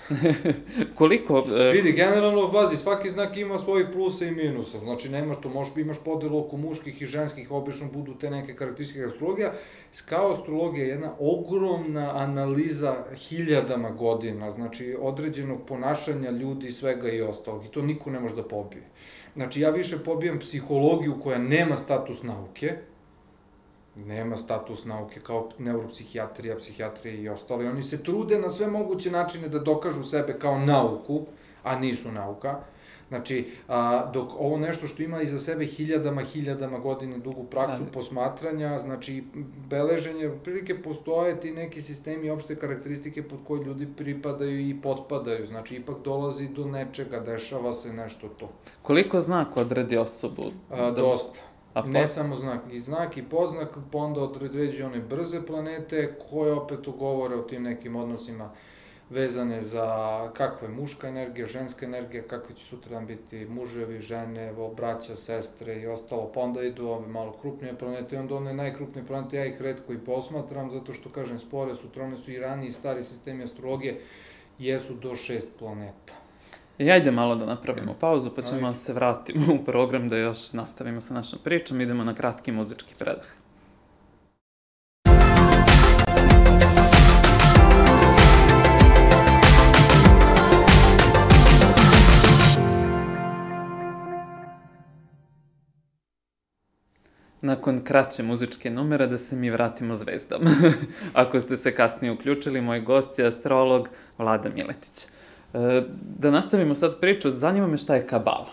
Koliko... Vidi, generalno, pazi, svaki znak ima svojih plusa i minusa. Znači, nemaš to, možeš, imaš podelu oko muških i ženskih, obično budu te neke karakteristike astrologija. Kao astrologija je jedna ogromna analiza hiljadama godina, znači, određenog ponašanja ljudi, svega i ostalog. I to niko ne može da pobije. Znači, ja više pobijam psihologiju koja nema status nauke, nema status nauke kao neuropsihijatrija, psihijatrija i ostali. Oni se trude na sve moguće načine da dokažu sebe kao nauku, a nisu nauka. Znači, a, dok ovo nešto što ima iza sebe hiljadama, hiljadama godina dugu praksu posmatranja, znači, beleženje, prilike postoje ti neki sistemi, opšte karakteristike pod koje ljudi pripadaju i potpadaju. Znači, ipak dolazi do nečega, dešava se nešto to. Koliko znak odredi osobu? A, dosta. Ne samo znak, i znak i podznak, pa onda određuje one brze planete koje opet govore o tim nekim odnosima vezane za kakva je muška energija, ženska energija, kakvi će sutradan biti muževi, žene, braća, sestre i ostalo, pa onda idu ove malo krupnije planete i onda one najkrupnije planete, ja ih retko i posmatram, zato što, kažem, spore su, trome su i raniji stari sistemi astrologije, jesu do šest planeta. I ajde malo da napravimo pauzu, pa ćemo se vratimo u program da još nastavimo sa našom pričom. Idemo na kratki muzički predah. Nakon kraće muzičke numere da se mi vratimo zvezdama. Ako ste se kasnije uključili, moj gost je astrolog Vlada Miletić. Da nastavimo sad priču, zanima me šta je kabala.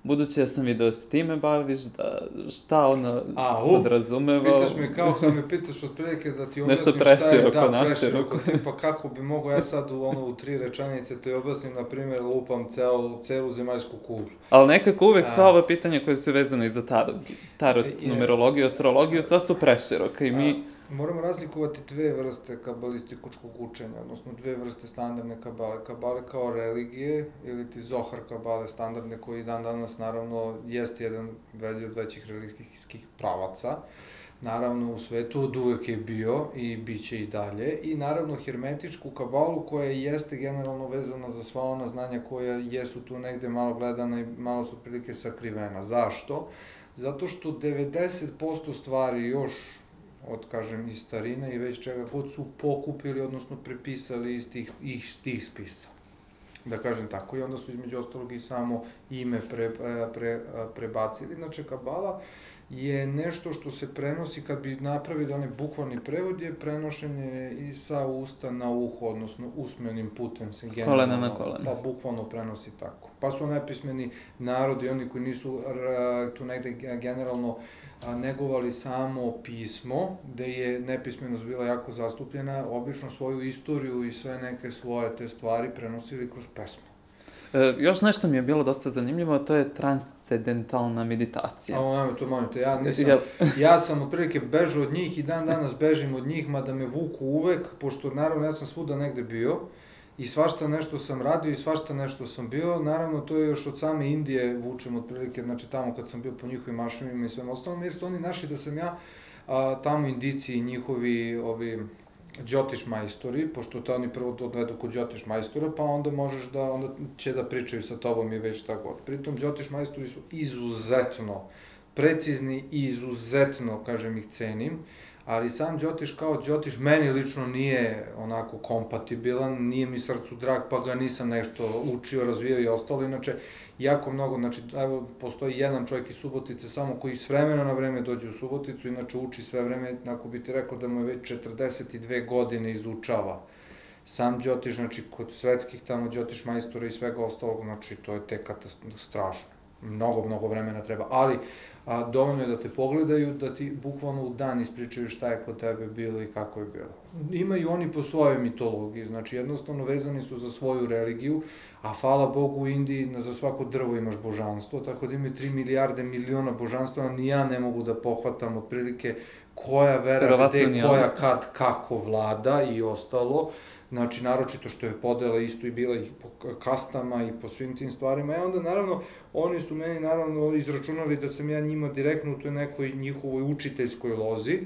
budući ja sam vidio da se time baviš, da šta ono A, u, podrazumeva... Pitaš me kao kad me pitaš otprilike da ti objasnim nešto šta je, preširoko, da, naširoko. preširoko, tipa kako bi mogao ja sad u, ono, u tri rečanice ti objasnim, na primjer, lupam celu, celu zemaljsku kuglu. Ali nekako uvek A. sva ova pitanja koje su vezane i za tarot, tarot Je. numerologiju, astrologiju, sva su preširoka i mi... A, moramo razlikovati dve vrste kabalističkog učenja, odnosno dve vrste standardne kabale. Kabale kao religije, ili ti Zohar kabale standardne, koji dan danas naravno jeste jedan velji od većih religijskih pravaca. Naravno u svetu od uvek je bio i bit će i dalje. I naravno hermetičku kabalu koja jeste generalno vezana za sva ona znanja koja jesu tu negde malo gledana i malo su prilike sakrivena. Zašto? Zato što devedeset posto stvari još od, kažem, iz starine i već čega god su pokupili, odnosno prepisali iz tih, iz tih spisa. Da kažem tako, i onda su između ostalog i samo ime pre, pre, prebacili. Znači, kabala je nešto što se prenosi, kad bi napravili onaj bukvalni prevod, je prenošenje i sa usta na uho, odnosno usmenim putem se s kolena na kolena. Pa bukvalno prenosi tako. Pa su nepismeni narodi, oni koji nisu tu negde generalno negovali samo pismo, gde je nepismenost bila jako zastupljena, obično svoju istoriju i sve neke svoje te stvari prenosili kroz pesmu. E, još nešto mi je bilo dosta zanimljivo, to je transcendentalna meditacija. A ovo nema to, molim te, ja nisam, ja sam otprilike bežao od njih i dan danas bežim od njih, mada me vuku uvek, pošto naravno ja sam svuda negde bio, i svašta nešto sam radio i svašta nešto sam bio, naravno to je još od same Indije vučem otprilike, znači tamo kad sam bio po njihovim ašramima i svem ostalom, jer su oni našli da sam ja a, tamo Indici i njihovi ovi džotiš majstori, pošto to oni prvo odvedu kod džotiš majstora, pa onda možeš da, onda će da pričaju sa tobom i već šta god. Pritom džotiš majstori su izuzetno precizni i izuzetno, kažem, ih cenim, ali sam džotiš kao džotiš meni lično nije onako kompatibilan, nije mi srcu drag, pa ga nisam nešto učio, razvijao i ostalo. Inače, jako mnogo, znači, evo, postoji jedan čovjek iz Subotice samo koji s vremena na vreme dođe u Suboticu, inače uči sve vreme, ako bi ti rekao da mu je već četrdeset dve godine izučava sam džotiš, znači, kod svetskih tamo džotiš majstora i svega ostalog, znači, to je tek strašno. Mnogo, mnogo vremena treba, ali a, dovoljno je da te pogledaju, da ti bukvalno u dan ispričaju šta je kod tebe bilo i kako je bilo. Imaju oni po svojoj mitologiji, znači jednostavno vezani su za svoju religiju, a hvala Bogu u Indiji za svako drvo imaš božanstvo, tako da imaju tri milijarde miliona božanstva, ni ja ne mogu da pohvatam otprilike koja vera, gde, koja, kad, kako vlada i ostalo. Znači, naročito što je podela isto i bila i po kastama i po svim tim stvarima. I onda, naravno, oni su meni, naravno, izračunali da sam ja njima direktno u toj nekoj njihovoj učiteljskoj lozi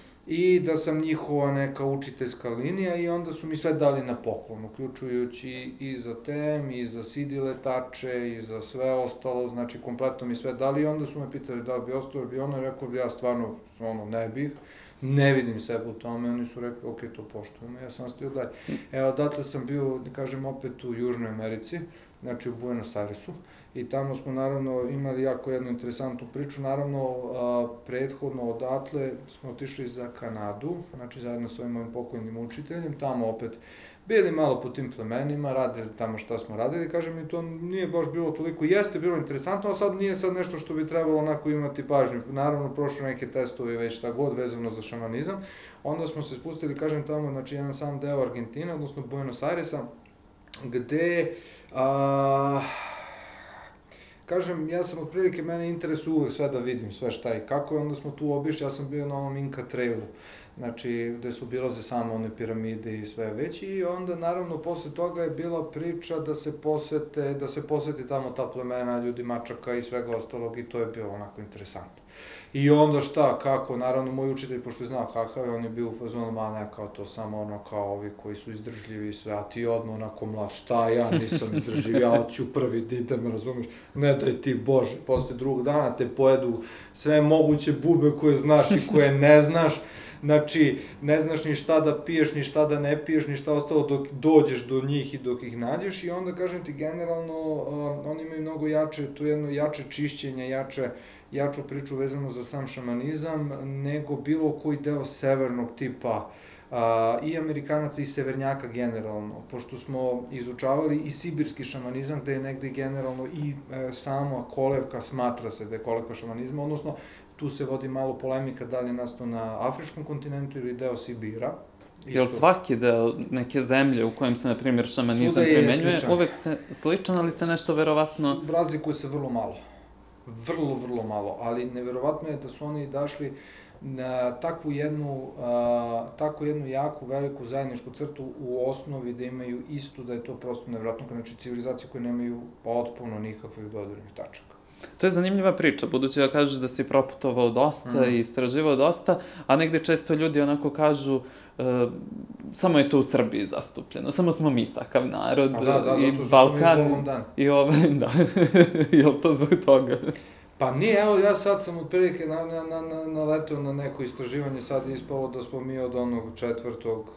i da sam njihova neka učiteljska linija i onda su mi sve dali na poklon, uključujući i za tem, i za C D letače, i za sve ostalo, znači, kompletno mi sve dali i onda su me pitali da li bi ostao, bi ono, rekao bi ja stvarno, ono, ne bih. Ne vidim sebe u tome, oni su rekli, ok, to poštujemo, ja sam nastavio dalje. Evo, odatle sam bio, da kažem, opet u Južnoj Americi, znači u Buenos Airesu, i tamo smo naravno imali jako jednu interesantnu priču, naravno, a, prethodno odatle smo otišli za Kanadu, znači zajedno s ovim mojim pokojnim učiteljem, tamo opet bili malo po tim plemenima, radili tamo šta smo radili, kažem, i to nije baš bilo toliko, jeste bilo interesantno, ali sad nije sad nešto što bi trebalo onako imati pažnju. Naravno, prošlo neke testove već šta god vezano za šamanizam, onda smo se spustili, kažem, tamo, znači, jedan sam deo Argentine, odnosno Buenos Airesa, gde, a, kažem, ja sam otprilike, mene interesuje uvek sve da vidim, sve šta i kako, i onda smo tu obišli, ja sam bio na ovom Inka Trailu, znači, gde su obilaze samo one piramide i sve već, i onda, naravno, posle toga je bila priča da se posete, da se poseti tamo ta plemena, ljudi mačaka i svega ostalog, i to je bilo onako interesantno. I onda šta, kako, naravno, moj učitelj, pošto je znao kakav je, on je bio u fazonu, ma ne, kao to, samo ono, kao ovi koji su izdržljivi i sve, a ti odmah onako mlad, šta, ja nisam izdržljiv, ja hoću prvi da idem, razumiješ, ne daj ti, Bože, posle drugog dana te pojedu sve moguće bube koje znaš i koje ne znaš, znači, ne znaš ni šta da piješ, ni šta da ne piješ, ni šta ostalo dok dođeš do njih i dok ih nađeš, i onda, kažem ti, generalno, uh, oni imaju mnogo jače, tu jedno jače čišćenje, jače, jaču priču vezanu za sam šamanizam, nego bilo koji deo severnog tipa a, i Amerikanaca i Severnjaka generalno, pošto smo izučavali i sibirski šamanizam, gde je negde generalno i e, sama kolevka smatra se da je kolevka šamanizma, odnosno tu se vodi malo polemika da li je nastao na afričkom kontinentu ili deo Sibira. Je li svaki deo neke zemlje u kojem se, na primjer, šamanizam primenjuje, uvek se sličan, ali se nešto verovatno... Razlikuje se vrlo malo. Vrlo, vrlo malo, ali neverovatno je da su oni dašli na takvu jednu, a, takvu jednu jaku, veliku zajedničku crtu u osnovi da imaju istu, da je to prosto neverovatno, znači civilizacije koje nemaju potpuno nikakvih dodirnih tačaka. To je zanimljiva priča, budući da kažeš da si proputovao dosta mm. i istraživao dosta, a negde često ljudi onako kažu uh, samo je to u Srbiji zastupljeno, samo smo mi takav narod, da, da, i Balkan, i ovaj, da, je li to zbog toga? Pa nije, evo ja sad sam otprilike na, na, na, na, naletao na neko istraživanje, sad je ispalo da smo mi od onog četvrtog,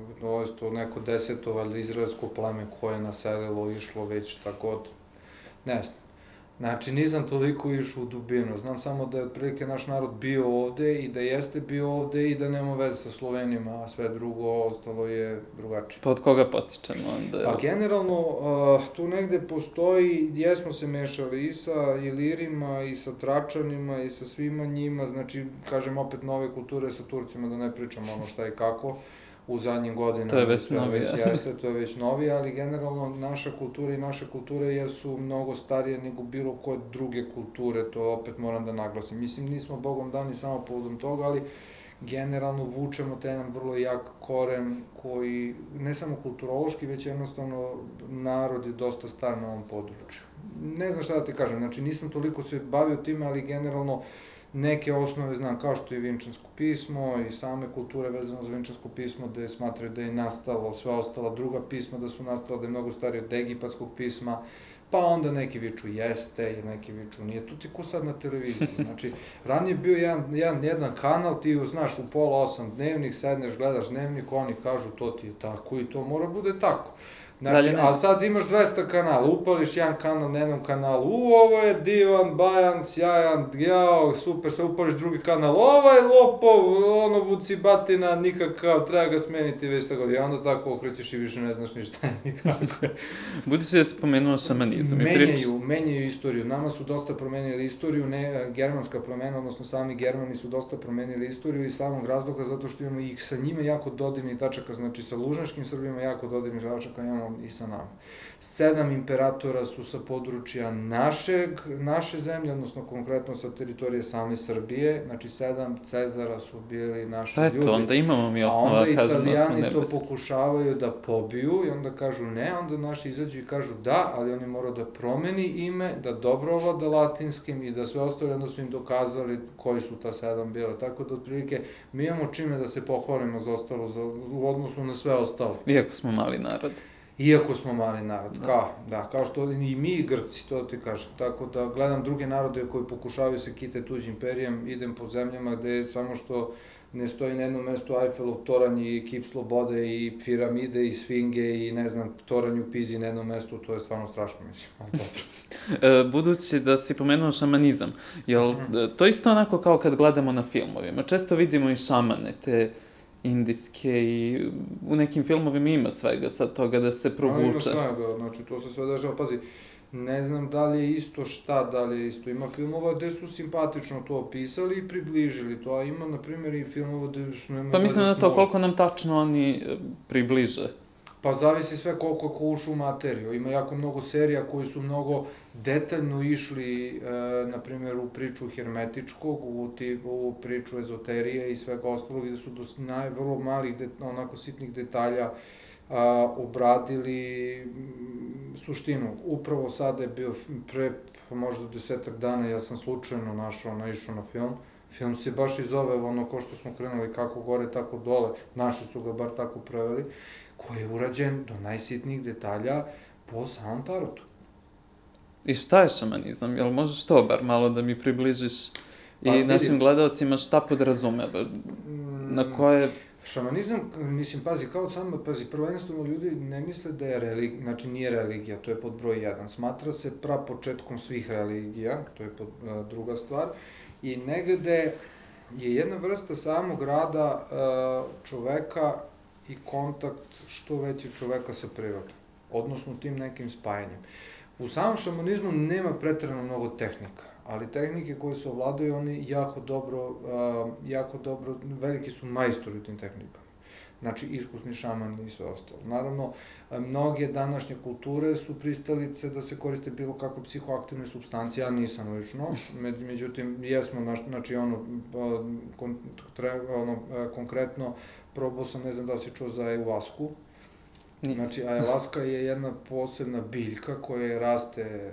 ovo neko deseto, valjda izraelsko pleme koje je naselilo, išlo već tako od, ne znam. Znači, nisam toliko išao u dubinu, znam samo da je otprilike naš narod bio ovde i da jeste bio ovde i da nema veze sa Slovenima, a sve drugo, ostalo je drugačije. Pa od koga potičemo onda? Pa generalno, uh, tu negde postoji, jesmo se mešali i sa Ilirima, i sa Tračanima, i sa svima njima, znači, kažem opet nove kulture sa Turcima, da ne pričamo ono šta i kako, u zadnjim godinama. To je već novi, ja. Jeste, to je već novi, ali generalno naša kultura i naše kulture jesu mnogo starije nego bilo koje druge kulture, to opet moram da naglasim. Mislim, nismo Bogom dani samo povodom toga, ali generalno vučemo taj jedan vrlo jak koren koji, ne samo kulturološki, već jednostavno narod je dosta star na ovom području. Ne znam šta da te kažem, znači nisam toliko se bavio time, ali generalno neke osnove znam, kao što je vinčansko pismo i same kulture vezano za vinčansko pismo, gde smatraju da je nastalo sve ostala druga pisma, da su nastala, da je mnogo starije od egipatskog pisma, pa onda neki viču jeste, neki viču nije, tu ti ko sad na televiziji, znači, ranije bio jedan, jedan, jedan kanal, ti znaš, u pola osam dnevnik, sedneš, gledaš dnevnik, oni kažu to ti je tako i to mora bude tako. Znači, a sad imaš dvesta kanala, upališ jedan kanal na jednom kanalu, u, ovo je divan, bajan, sjajan, jao, super, sve upališ drugi kanal, ovaj lopov, ono vucibatina, nikakav, treba ga smeniti već tako, i onda tako okrećeš i više ne znaš ništa, nikako. Budi se da si pomenuo šamanizam i priču. Menjaju, menjaju istoriju, nama su dosta promenili istoriju, ne, germanska promena, odnosno sami Germani su dosta promenili istoriju i samog razloga, zato što imamo ih sa njima jako dodirnih tačaka, znači sa lužanskim Srbima jako dodirnih tačaka imamo i sa nama. Sedam imperatora su sa područja našeg, naše zemlje, odnosno konkretno sa teritorije same Srbije, znači sedam Cezara su bili naši ljudi. Pa eto, onda imamo mi osnova, kažemo da smo nebeski. A onda Italijani to pokušavaju da pobiju i onda kažu ne, onda naši izađu i kažu da, ali oni moraju da promeni ime, da dobro ovlada latinskim i da sve ostale, onda su im dokazali koji su ta sedam bile. Tako da, otprilike, mi imamo čime da se pohvalimo za ostalo, za, u odnosu na sve ostalo. Iako smo mali narod. Iako smo mali narod, da. Kao, da, kao što i mi i Grci, to ti kažem. Tako da gledam druge narode koji pokušavaju se kite tuđim imperijem, idem po zemljama gde je samo što ne stoji na jednom mestu Eiffelov toranj i kip slobode i piramide i sfinge i ne znam, toranj u Pizi na jednom mestu, to je stvarno strašno, mislim, ali dobro. Budući da si pomenuo šamanizam, jel to isto onako kao kad gledamo na filmovima? Često vidimo i šamane, te indijske i u nekim filmovima ima svega sad toga da se provuče. Ima svega, znači to se sve dešava, pazi, ne znam da li je isto šta, da li je isto, ima filmova gde su simpatično to opisali i približili to, a ima, na primjer, i filmova gde su nema... Pa mislim na to koliko nam tačno oni približe. Pa zavisi sve koliko ko ušu u materiju. Ima jako mnogo serija koji su mnogo detaljno išli, e, na primjer, u priču hermetičkog, u, tip, u priču ezoterije i svega ostalog, gde su do naj, vrlo malih, det, onako sitnih detalja a, obradili m, suštinu. Upravo sada je bio pre možda desetak dana, ja sam slučajno našao, naišao na film. Film se baš i zove ono ko što smo krenuli kako gore, tako dole, naši su ga bar tako preveli, koji je urađen do najsitnijih detalja po samom tarotu. I šta je šamanizam? Jel možeš to bar malo da mi približiš i pa, našim gledalcima šta podrazumeva? Na koje... Šamanizam, mislim, pazi, kao samo, pazi, prvenstveno ljudi ne misle da je religija, znači nije religija, to je pod broj jedan. Smatra se prapočetkom svih religija, to je pod, uh, druga stvar. I negde je jedna vrsta samog rada čoveka i kontakt što većeg čoveka sa prirodom, odnosno tim nekim spajanjem. U samom šamanizmu nema preterano mnogo tehnika, ali tehnike koje se ovladaju, oni jako dobro, jako dobro, veliki su majstori u tim tehnikama. Znači, iskusni šamani i sve ostalo. Naravno, mnoge današnje kulture su pristalice da se koriste bilo kakve psihoaktivne supstancije, ja nisam lično, međutim, jesmo, znači, ono, ono, konkretno, probao sam, ne znam da si čuo za ayahuasku. Znači, ayahuasca je jedna posebna biljka koja raste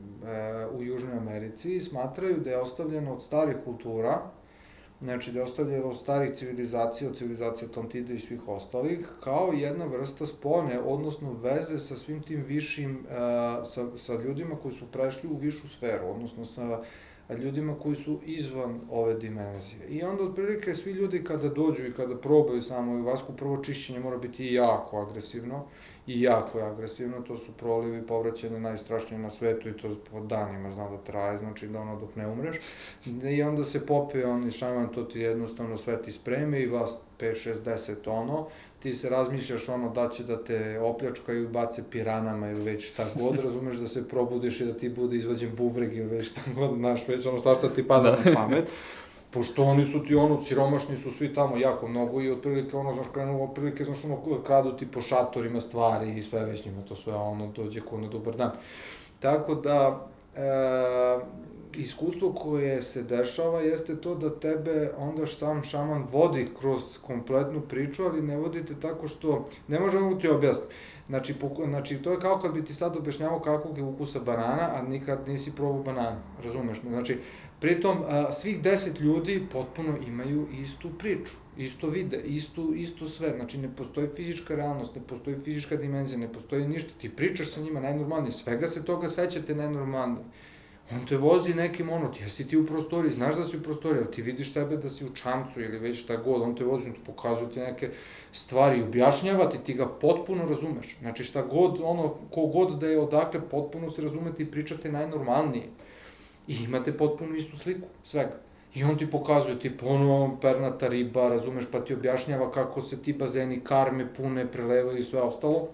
u Južnoj Americi i smatraju da je ostavljena od starih kultura, znači da je ostavljeno od starih civilizacija, od civilizacije Atlantide i svih ostalih, kao jedna vrsta spone, odnosno veze sa svim tim višim, sa, sa ljudima koji su prešli u višu sferu, odnosno sa ljudima koji su izvan ove dimenzije. I onda, otprilike, svi ljudi kada dođu i kada probaju samo ayahuasku, prvo čišćenje mora biti jako agresivno, i jako je agresivno, to su prolivi, povraćanje najstrašnije na svetu i to po danima zna da traje, znači da ono dok ne umreš. I onda se popije on i šaman, to ti jednostavno sve ti spreme i vas pet, šest, deset ono, ti se razmišljaš ono da će da te opljačkaju i bace piranama ili već šta god, razumeš da se probudiš i da ti bude izvađen bubreg ili već šta god, znaš, već ono svašta ti pada na pamet. Pošto oni su ti ono, siromašni su svi tamo jako mnogo i otprilike ono, znaš, krenuo, otprilike, znaš, ono, kradu ti po šatorima stvari i sve već njima to sve ono dođe ko na dobar dan. Tako da, e, iskustvo koje se dešava jeste to da tebe onda sam šaman vodi kroz kompletnu priču, ali ne vodite tako što, ne može mogu ti objasniti. Znači, znači, to je kao kad bi ti sad objašnjavao kakvog je ukusa banana, a nikad nisi probao bananu, razumeš me? Znači, pritom, a, svih deset ljudi potpuno imaju istu priču, isto vide, isto, isto sve, znači ne postoji fizička realnost, ne postoji fizička dimenzija, ne postoji ništa, ti pričaš sa njima najnormalnije, svega se toga sećate najnormalnije. On te vozi nekim ono, jesi ti u prostoriji, znaš da si u prostoriji, ali ti vidiš sebe da si u čamcu ili već šta god, on te vozi, on te pokazuje ti neke stvari, objašnjava ti, ti ga potpuno razumeš. Znači šta god, ono, kogod da je odakle, potpuno se razumete i pričate najnormalnije. I imate potpuno istu sliku, svega. I on ti pokazuje, tipa ono, pernata riba, razumeš, pa ti objašnjava kako se ti bazeni karme pune, prelevaju i sve ostalo.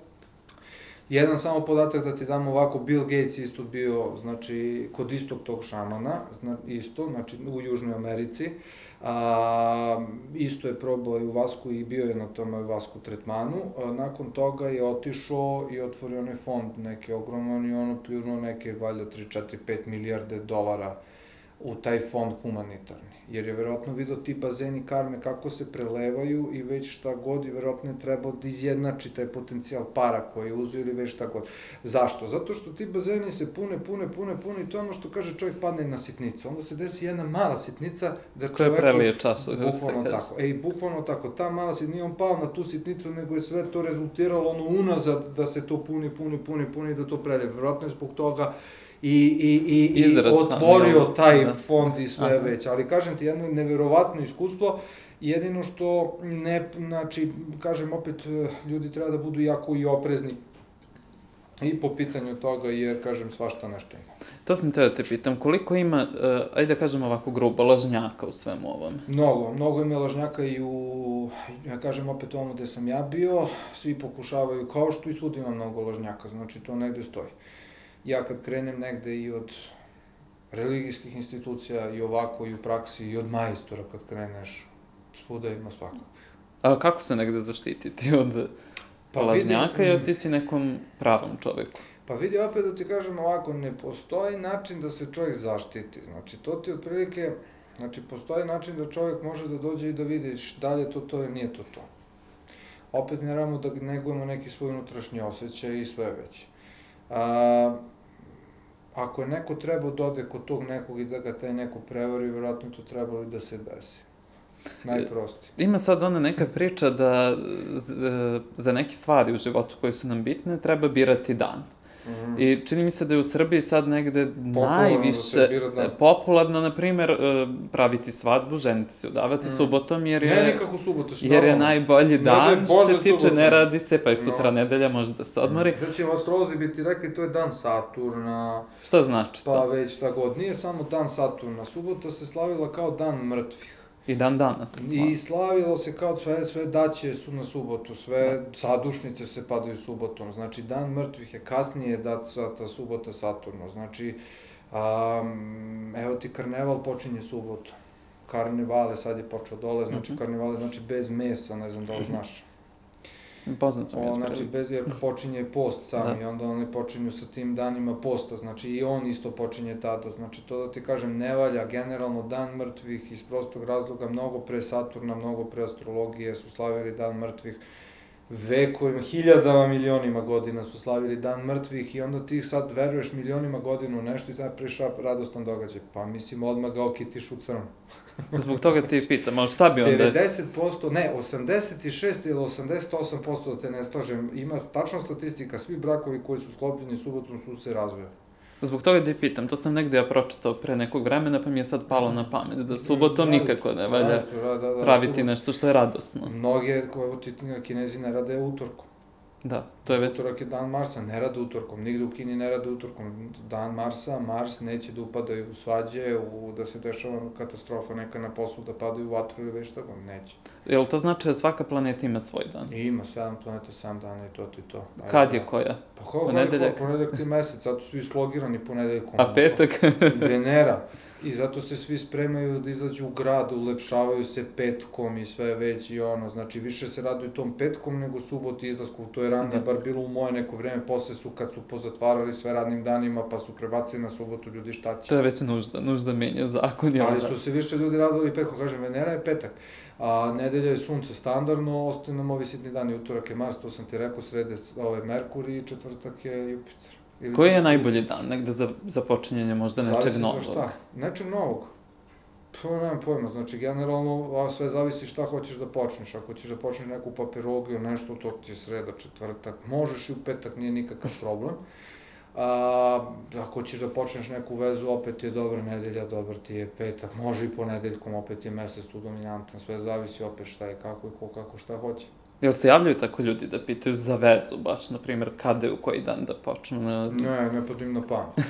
Jedan samo podatak da ti dam ovako, Bill Gates isto bio, znači, kod istog tog šamana, isto, znači, u Južnoj Americi, a, isto je probao ayahuasku i bio je na tom ayahuasku tretmanu, a, nakon toga je otišao i otvorio onaj fond neki ogroman i ono pljunuo neke, valjda, tri, četiri, pet milijarde dolara u taj fond humanitarni, jer je verovatno vidio ti bazeni karme kako se prelevaju i već šta god i verovatno je trebao da izjednači taj potencijal para koji je uzeo ili već šta god. Zašto? Zato što ti bazeni se pune, pune, pune, pune i to ono što kaže čovjek padne na sitnicu. Onda se desi jedna mala sitnica da čovjek... Koja prelije času, kako se kaže. Tako, ej, bukvalno tako. Ta mala sitnica, nije on pao na tu sitnicu, nego je sve to rezultiralo ono unazad da se to puni, puni, puni, puni i da to prelije. Verovatno je zbog toga i, i, i, i otvorio taj da. fond i sve Aha. već, ali kažem ti, jedno neverovatno iskustvo, jedino što, ne, znači, kažem opet, ljudi treba da budu jako i oprezni i po pitanju toga, jer, kažem, svašta nešto ima. To sam teo da te pitam, koliko ima, uh, ajde da kažem ovako grubo, lažnjaka u svemu ovom? Mnogo, mnogo ima lažnjaka i u, ja kažem opet ono gde sam ja bio, svi pokušavaju, kao što i svud ima mnogo lažnjaka, znači to negde stoji. Ja kad krenem negde i od religijskih institucija i ovako i u praksi i od majstora kad kreneš, svuda ima svakakvih. A kako se negde zaštititi od pa lažnjaka vidi, i otići nekom pravom čoveku? Pa vidi, opet da ti kažem ovako, ne postoji način da se čovjek zaštiti. Znači, to ti otprilike, znači, postoji način da čovjek može da dođe i da vidiš da li je to to ili nije to to. Opet ne ramo da negujemo neki svoj unutrašnji osjećaj i sve već. A, ako je neko trebao da ode kod tog nekog i da ga taj neko prevari, vjerojatno to trebalo i da se desi. Najprostije. Ima sad ona neka priča da za neke stvari u životu koje su nam bitne treba birati dan. Mm. I čini mi se da je u Srbiji sad negde popularno najviše da popularno, na primjer, praviti svadbu, ženiti se, udavati mm. subotom, jer je, ne nikako subotu, jer je najbolji dan, što se tiče, subotom. Ne radi se, pa i sutra no. nedelja može da se odmori. Mm. Znači, astrolozi bi ti rekli, to je dan Saturna. Šta znači to? Pa već šta god. Nije samo dan Saturna. Subota se slavila kao dan mrtvih. I dan danas se slavi. I slavilo se kao sve, sve daće su na subotu, sve sadušnice se padaju subotom, znači dan mrtvih je kasnije data subota Saturno, znači um, evo ti karneval počinje subotom, karnevale sad je počeo dole, znači Mhm. karnevale znači bez mesa, ne znam da li znaš. Poznato mi je O, znači, zbrali. bez, jer počinje post sam Da. i onda oni počinju sa tim danima posta, znači i on isto počinje tada, znači to da ti kažem ne valja, generalno dan mrtvih iz prostog razloga, mnogo pre Saturna, mnogo pre astrologije su slavili dan mrtvih, vekovima, hiljadama, milionima godina su slavili dan mrtvih i onda ti sad veruješ milionima godina u nešto i taj priša radostan događaj, pa mislim odmah ga okitiš u crno. Zbog toga ti pitam, ali šta bi onda... devedeset posto, ne, osamdeset šest ili osamdeset osam posto da te ne slažem, ima tačna statistika, svi brakovi koji su sklopljeni subotom su se razveli. Zbog toga ti pitam, to sam negde ja pročitao pre nekog vremena, pa mi je sad palo na pamet, da subotom Da, nikako ne valja da, da, da, praviti subot- nešto što je radosno. Mnoge, koje ti Kinezi ne rade utorkom. Da, to je već... Utorak je dan Marsa, ne rade utorkom, nigde u Kini ne rade utorkom. Dan Marsa, Mars neće da upadaju u svađe, u, da se dešava katastrofa neka na poslu, da padaju u vatru ili već tako, neće. Jel to znači da svaka planeta ima svoj dan? I ima sedam planeta, sedam dana i to ti to. Ajde, Kad je da. koja? Pa kako Ponedeljak? ponedeljak? Ponedeljak ti mesec, zato su i slogirani ponedeljkom. A petak? Venera. I zato se svi spremaju da izađu u grad, ulepšavaju se petkom i sve već i ono, znači više se raduju tom petkom nego suboti izlasku, to je ranije Da. bar bilo u moje neko vreme, posle su kad su pozatvarali sve radnim danima pa su prebacili na subotu, ljudi šta će. To je već nužda, nužda menja zakon, jel Ali da? su se više ljudi radili petkom, kažem, Venera je petak, a nedelja je sunce standardno, ostaju nam ovi sitni dani, utorak je Mars, to sam ti rekao, srede ovaj Merkur i četvrtak je Jupiter. Ili Koji je tako- najbolji dan, negde za započinjanje možda nečeg Zavisi novog? za šta? Nečeg novog. Pa nemam pojma, znači generalno a sve zavisi šta hoćeš da počneš. Ako ćeš da počneš neku papirologiju, nešto, to ti je sreda, četvrtak, možeš i u petak, nije nikakav problem. A, ako ćeš da počneš neku vezu, opet je dobra nedelja, dobar ti je petak, može i ponedeljkom, opet je mesec tu dominantan, sve zavisi opet šta je, kako i ko, kako šta hoće. Jel se javljaju tako ljudi da pitaju za vezu, baš, na primjer, kada i u koji dan da počnu na... Ne, ne podim na pamet.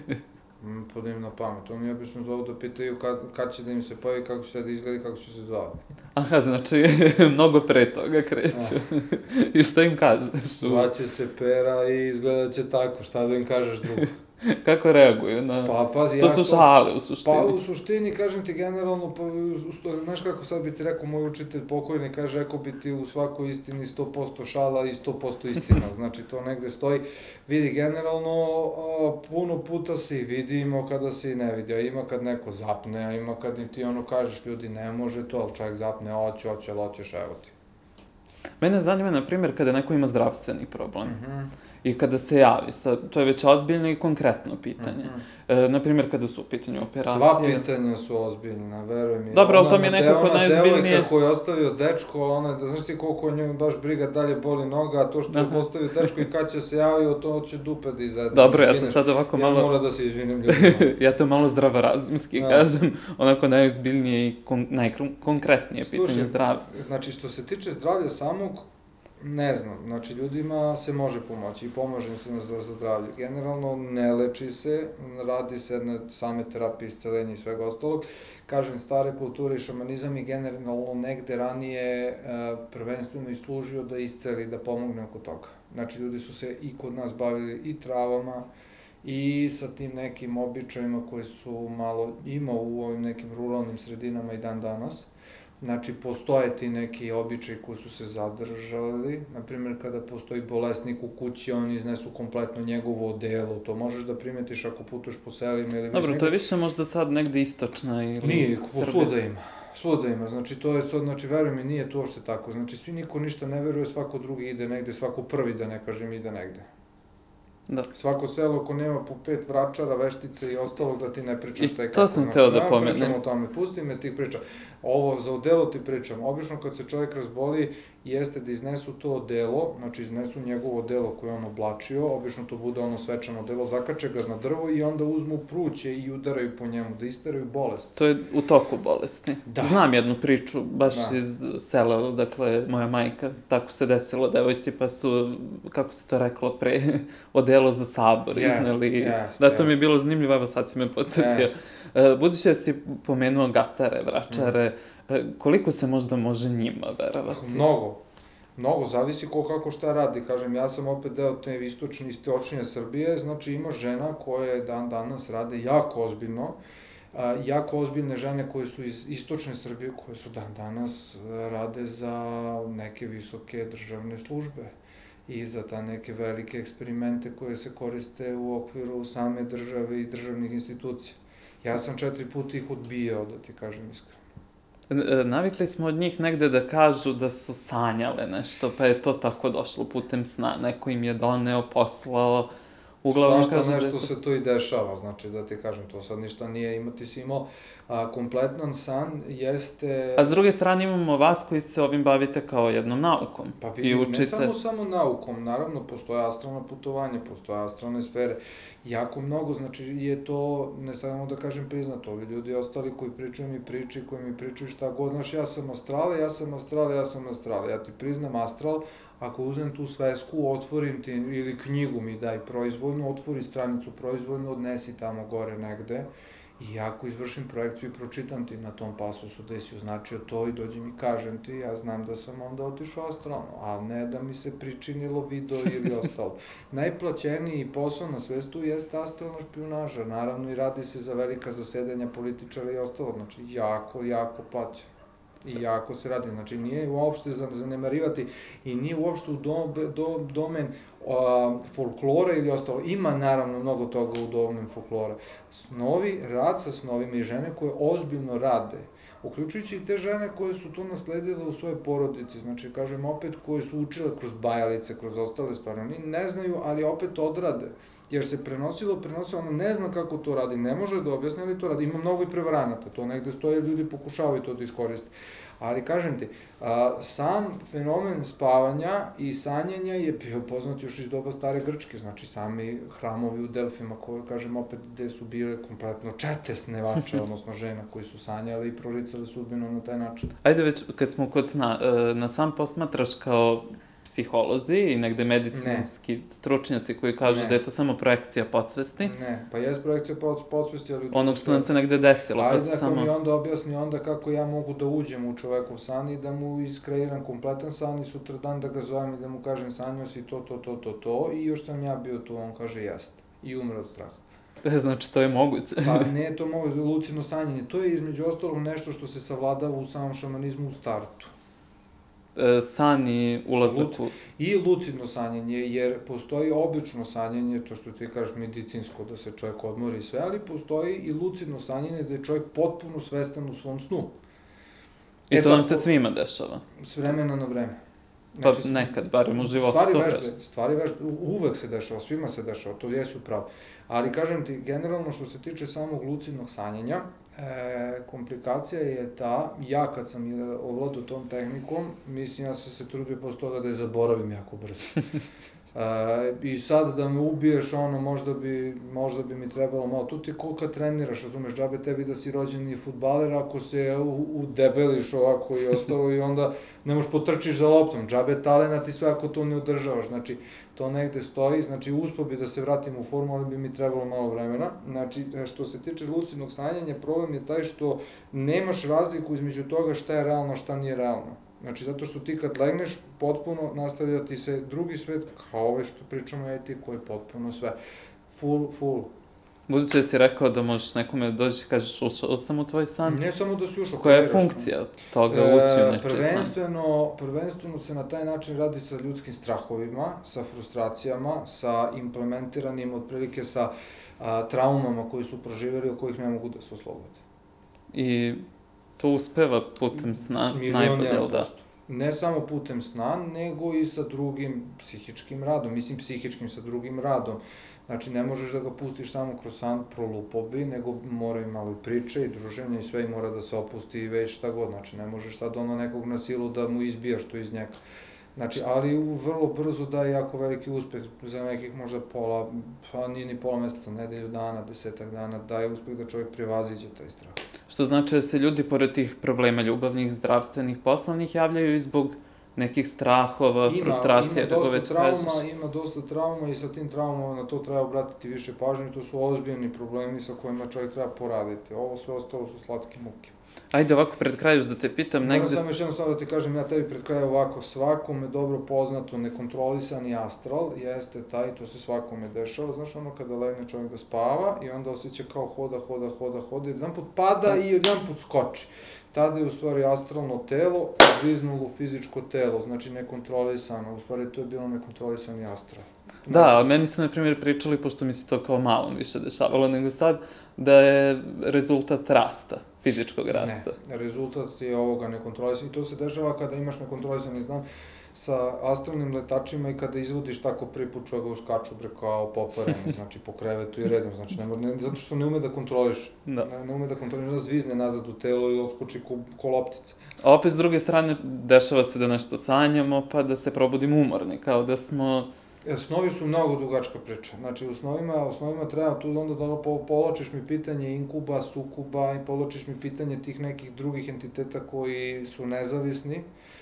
Ne podim na pamet. Oni obično zovu da pitaju kad, kad će da im se pojavi, kako će da izgleda i kako će se zove. Aha, znači, mnogo pre toga kreću. I šta im kažeš? U- Zvaće se pera i izgledat će tako, šta da im kažeš drugo. Kako reaguju na... Pa, pazi, To ja su sam- šale, u suštini. Pa, u suštini, kažem ti, generalno, pa, u sto- znaš kako sad bi ti rekao moj učitelj pokojni, kaže, rekao bi ti u svakoj istini sto posto šala i sto posto istina, znači to negde stoji. Vidi, generalno, a, puno puta se i vidi, ima kada se i ne vidi, a ima kad neko zapne, a ima kad im ti ono kažeš, ljudi, ne može to, ali čovjek zapne, oće, oće, ali hoćeš, evo ti. Mene zanima, na primjer, kada neko ima zdravstveni problem Mhm. i kada se javi, sa, to je već ozbiljno i konkretno pitanje. Mhm. E, na primjer, kada su u pitanju operacije... Sva pitanja su ozbiljna, veruj mi. Dobro, ali to Ona mi je de- nekako ona najozbiljnije. devojka koju je ostavio dečko, ona, da znaš ti koliko njoj baš briga dalje boli noga, a to što je Aha. postavio dečko i kad će se javio, to će dupe da izvede. Dobro, ja to Izvine. sad ovako Ja malo... mora da se izvinim ljudima. ja to malo zdravorazumski Da. kažem, onako najozbiljnije i kon, najkonkretnije Slušaj, pitanje zdravlja. Znači, što se tiče zdravlja samog, ne znam, znači ljudima se može pomoći i pomaže im se na zdrav- za zdravlje. Generalno ne leči se, radi se na same terapije, iscelenja i svega ostalog. Kažem, stare kulture i šamanizam je generalno negde ranije e, prvenstveno i služio da isceli, da pomogne oko toga. Znači, ljudi su se i kod nas bavili i travama, i sa tim nekim običajima koji su malo ima u ovim nekim ruralnim sredinama i dan danas. Znači, postoje ti neki običaji koji su se zadržali, na primjer, kada postoji bolesnik u kući, oni iznesu kompletno njegovo odelo, to možeš da primetiš ako putuješ po selima ili... Dobro, to je više možda sad negde istočna ili... Nije, Srbija. svuda ima. Svuda ima, znači to je, znači veruj mi, nije to uopšte tako, znači svi niko ništa ne veruje, svako drugi ide negde, svako prvi, da ne kažem, ide negde. Da. Svako selo ako nema po pet vračara, veštice i ostalog da ti ne pričam I šta je to kako. sam Znači, hteo da nema pomenem. pričam o tome, pusti me ti pričam. Ovo za odelo ti pričam. Obično kad se čovjek razboli, jeste da iznesu to odelo, znači iznesu njegovo odelo koje je on oblačio, obično to bude ono svečano odelo, zakače ga na drvo i onda uzmu pruće i udaraju po njemu, da isteraju bolest. To je u toku bolesti. Da. Znam jednu priču, baš Da. iz sela, dakle, moja majka, tako se desilo devojci, pa su, kako se to reklo pre, odelo za sabor Jest, izneli. jest, Da, to mi je jest. bilo zanimljivo, evo sad si me podsjetio. Jest. E, Budući da si pomenuo gatare, vračare, Koliko se možda može njima verovati? Mnogo. Mnogo, zavisi ko kako šta radi. Kažem, ja sam opet deo te istočne, istočnije Srbije, znači ima žena koje dan danas rade jako ozbiljno, a, jako ozbiljne žene koje su iz istočne Srbije, koje su dan danas rade za neke visoke državne službe i za ta neke velike eksperimente koje se koriste u okviru same države i državnih institucija. Ja sam četiri puta ih odbijao, da ti kažem iskreno. Navikli smo od njih negde da kažu da su sanjale nešto, pa je to tako došlo putem sna. Neko im je doneo, poslao, uglavnom kažu da... nešto se to i dešava, znači da ti kažem, to sad ništa nije, imati si imao kompletan san, jeste... A s druge strane imamo vas koji se ovim bavite kao jednom naukom. Pa vidim, ne samo samo naukom, naravno, postoje astralno putovanje, postoje astralne sfere, jako mnogo, znači je to, ne samo da kažem priznato, ovi ljudi ostali koji pričaju mi priči, koji mi pričaju šta god, znaš, ja sam astrale, ja sam astrale, ja sam astrale, ja ti priznam astral, ako uzem tu svesku, otvorim ti, ili knjigu mi daj proizvoljno, otvori stranicu proizvoljno, odnesi tamo gore negde, i ako izvršim projekciju i pročitam ti na tom pasusu da si označio to i dođem i kažem ti, ja znam da sam onda otišao astralno, a ne da mi se pričinilo video ili ostalo. Najplaćeniji posao na svetu jeste astralna špijunaža, naravno i radi se za velika zasedanja političara i ostalo, znači jako, jako plaća. I jako se radi, znači nije uopšte zanemarivati i nije uopšte u domen folklora ili ostalo. Ima naravno mnogo toga u domen folklora. Snovi, rad sa snovima i žene koje ozbiljno rade, uključujući i te žene koje su to nasledile u svojoj porodici, znači kažem opet koje su učile kroz bajalice, kroz ostale stvari, oni ne znaju, ali opet odrade. Jer se prenosilo, prenosilo, ona ne zna kako to radi, ne može da objasni, ali to radi. Ima mnogo i prevaranata, to negde stoje, ljudi pokušavaju to da iskoriste. Ali, kažem ti, sam fenomen spavanja i sanjanja je bio poznat još iz doba stare Grčke, znači sami hramovi u Delfima, koje, kažem, opet, gde su bile kompletno čete snevače, odnosno žena koji su sanjali i proricali sudbinu na taj način. Ajde već, kad smo kod sna, na sam posmatraš kao psiholozi i negde medicinski stručnjaci koji kažu da je to samo projekcija podsvesti. Ne, pa jes projekcija podsvesti, ali... Onog što nam se negde desilo, pa samo... Ajde, ako mi onda objasni onda kako ja mogu da uđem u čovekov san i da mu iskreiram kompletan san i sutra dan da ga zovem i da mu kažem sanjao si to, to, to, to, to i još sam ja bio tu, on kaže jeste. I umre od straha. Znači, to je moguće. Pa ne, to je moguće, lucidno sanjanje. To je između ostalog nešto što se savladava u samom šamanizmu u startu. San i ulazak u... I lucidno sanjanje, jer postoji obično sanjanje, to što ti kažeš medicinsko, da se čovjek odmori i sve, ali postoji i lucidno sanjanje da je čovjek potpuno svestan u svom snu. I to nam se svima dešava? S vremena na vreme. Pa nekad, barem u životu to kažem. Stvari vežbe, uvek se dešava, svima se dešava, to jesi upravo. Ali kažem ti, generalno što se tiče samog lucidnog sanjanja, komplikacija je ta, ja kad sam ovladao tom tehnikom, mislim ja sam se trudio posle toga da je zaboravim jako brzo. I sad da me ubiješ, ono, možda bi, možda bi mi trebalo malo, tu ti ko kad treniraš, razumeš, džabe tebi da si rođeni fudbaler, ako se udebeliš ovako i ostalo i onda ne možeš potrčiš za loptom, džabe talenat i sve ako to ne održavaš, znači, to negde stoji, znači, uspio bi da se vratim u formu, ali bi mi trebalo malo vremena, znači, što se tiče lucidnog sanjanja, problem je taj što nemaš razliku između toga šta je realno, šta nije realno. Znači, zato što ti kad legneš, potpuno nastavlja ti se drugi svet, kao ove što pričamo ja i ti, koji je potpuno sve. Full, full. Budući da si rekao da možeš nekome dođi i kažeš ušao sam u tvoj san? Ne samo da si ušao. Koja je funkcija toga ući u nečiji san? Prvenstveno, prvenstveno se na taj način radi sa ljudskim strahovima, sa frustracijama, sa implementiranim, otprilike sa traumama koji su proživjeli, o kojih ne mogu da se oslobode. I to uspeva putem sna, najbolje, jel da? Ne samo putem sna, nego i sa drugim psihičkim radom, mislim psihičkim sa drugim radom. Znači, ne možeš da ga pustiš samo kroz san, prolupo bi, nego mora i malo i priče i druženje i sve i mora da se opusti i već šta god. Znači, ne možeš sad ono nekog na silu da mu izbijaš to iz njega. Znači, ali vrlo brzo daje jako veliki uspeh za nekih možda pola, pa nije ni pola meseca, nedelju dana, desetak dana, daje uspeh da čovjek prevaziđe taj strah. Što znači da se ljudi, pored tih problema ljubavnih, zdravstvenih, poslovnih, javljaju i zbog nekih strahova, frustracija, kako već kažeš. Ima dosta trauma i sa tim traumama na to treba obratiti više pažnje, to su ozbiljni problemi sa kojima čovjek treba poraditi. Ovo sve ostalo su slatke muke. Ajde ovako pred kraj još da te pitam Moram negde... samo još jedno stvar da ti kažem, ja tebi pred kraj ovako, svakome dobro poznato nekontrolisani astral jeste taj, to se svakome dešava, znaš ono kada legne čovjek da spava i onda osjeća kao hoda, hoda, hoda, hoda, jedan put pada i jedan put skoči. Tada je u stvari astralno telo odviznulo fizičko telo, znači nekontrolisano, u stvari to je bilo nekontrolisani astral. Da, a meni su, na primjer, pričali, pošto mi se to kao malom više dešavalo nego sad, da je rezultat rasta, fizičkog rasta. Ne, rezultat je ovoga nekontrolisani. I to se dešava kada imaš nekontrolisani, znam, sa astralnim letačima i kada izvodiš tako prvi put čovjeka uskaču bre kao popareni, znači po krevetu i redom, znači ne, ne, zato što ne ume da kontroliš, da. Ne, ne ume da kontroliš, da zvizne nazad u telo i odskoči ko, ko loptica. A opet s druge strane, dešava se da nešto sanjamo, pa da se probudimo umorni, kao da smo... Snovi su mnogo dugačka priča. Znači, u snovima, u snovima treba tu onda da povlačiš mi pitanje inkuba, sukuba i povlačiš mi pitanje tih nekih drugih entiteta koji su nezavisni,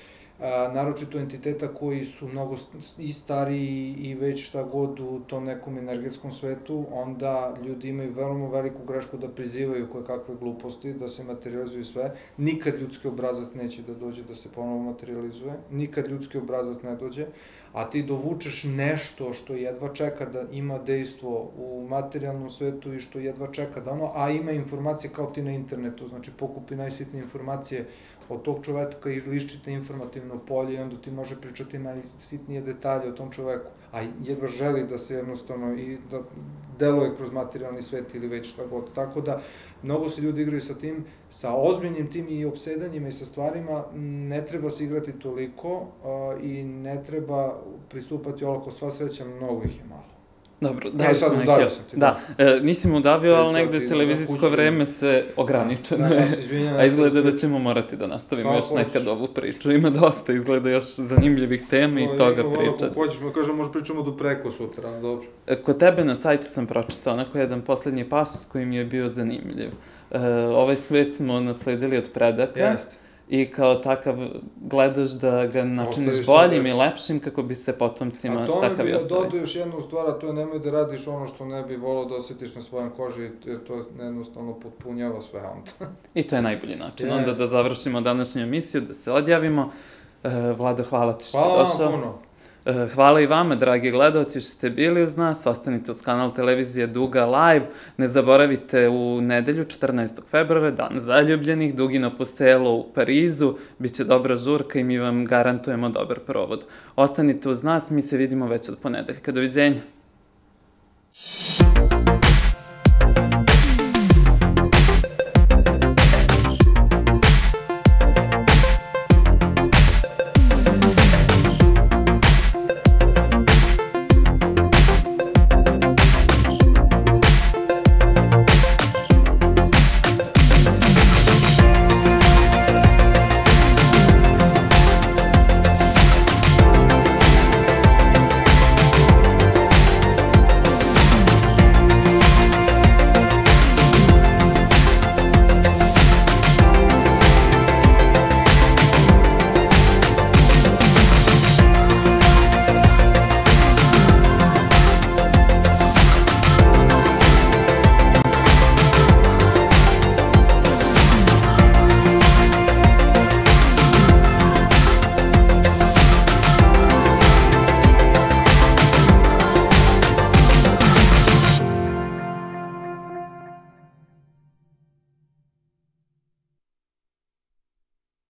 a, naročito entiteta koji su mnogo i stariji i već šta god u tom nekom energetskom svetu, onda ljudi imaju veoma veliku grešku da prizivaju koje kakve gluposti, da se materializuju sve. Nikad ljudski obrazac neće da dođe da se ponovo materializuje, nikad ljudski obrazac ne dođe, a ti dovučeš nešto što jedva čeka da ima dejstvo u materijalnom svetu i što jedva čeka da ono, a ima informacije kao ti na internetu, znači pokupi najsitnije informacije od tog čoveka i liščite informativno polje i onda ti može pričati najsitnije detalje o tom čoveku, a jedva želi da se jednostavno i da deluje kroz materijalni svet ili već šta god. Tako da, mnogo se ljudi igraju sa tim, sa ozbiljnim tim i opsedanjima i sa stvarima, ne treba se igrati toliko uh, i ne treba pristupati olako, sva sreća, mnogo ih je malo. Dobro, da, e, sad udavio sam ti. Da, e, nisi mu udavio, ali negde televizijsko vreme se ograničeno je. A izgleda da ćemo morati da nastavimo još nekad ovu priču. Ima dosta, izgleda još zanimljivih tema i toga pričati. Ako hoćeš, mi kažem, možda pričamo do preko sutra, dobro. Kod tebe na sajtu sam pročitao onako jedan poslednji pasus koji mi je bio zanimljiv. Ovaj svet smo nasledili od predaka. Jeste. I kao takav gledaš da ga načiniš boljim i lepšim kako bi se potomcima takav i ostavili. A ostavili. tome bi dodao još jednu stvar, a to je nemoj da radiš ono što ne bi volao da osjetiš na svojom koži, jer to jednostavno potpunjava sve onda. I to je najbolji način. Onda da završimo današnju emisiju, da se odjavimo. Vlado, hvala ti što si došao. Hvala vam puno. Hvala i vama, dragi gledalci, što ste bili uz nas. Ostanite uz kanal televizije Duga Live. Ne zaboravite u nedelju, četrnaestog februara, dan zaljubljenih, Dugino poselo u Parizu. Biće dobra žurka i mi vam garantujemo dobar provod. Ostanite uz nas, mi se vidimo već od ponedeljka. Doviđenja.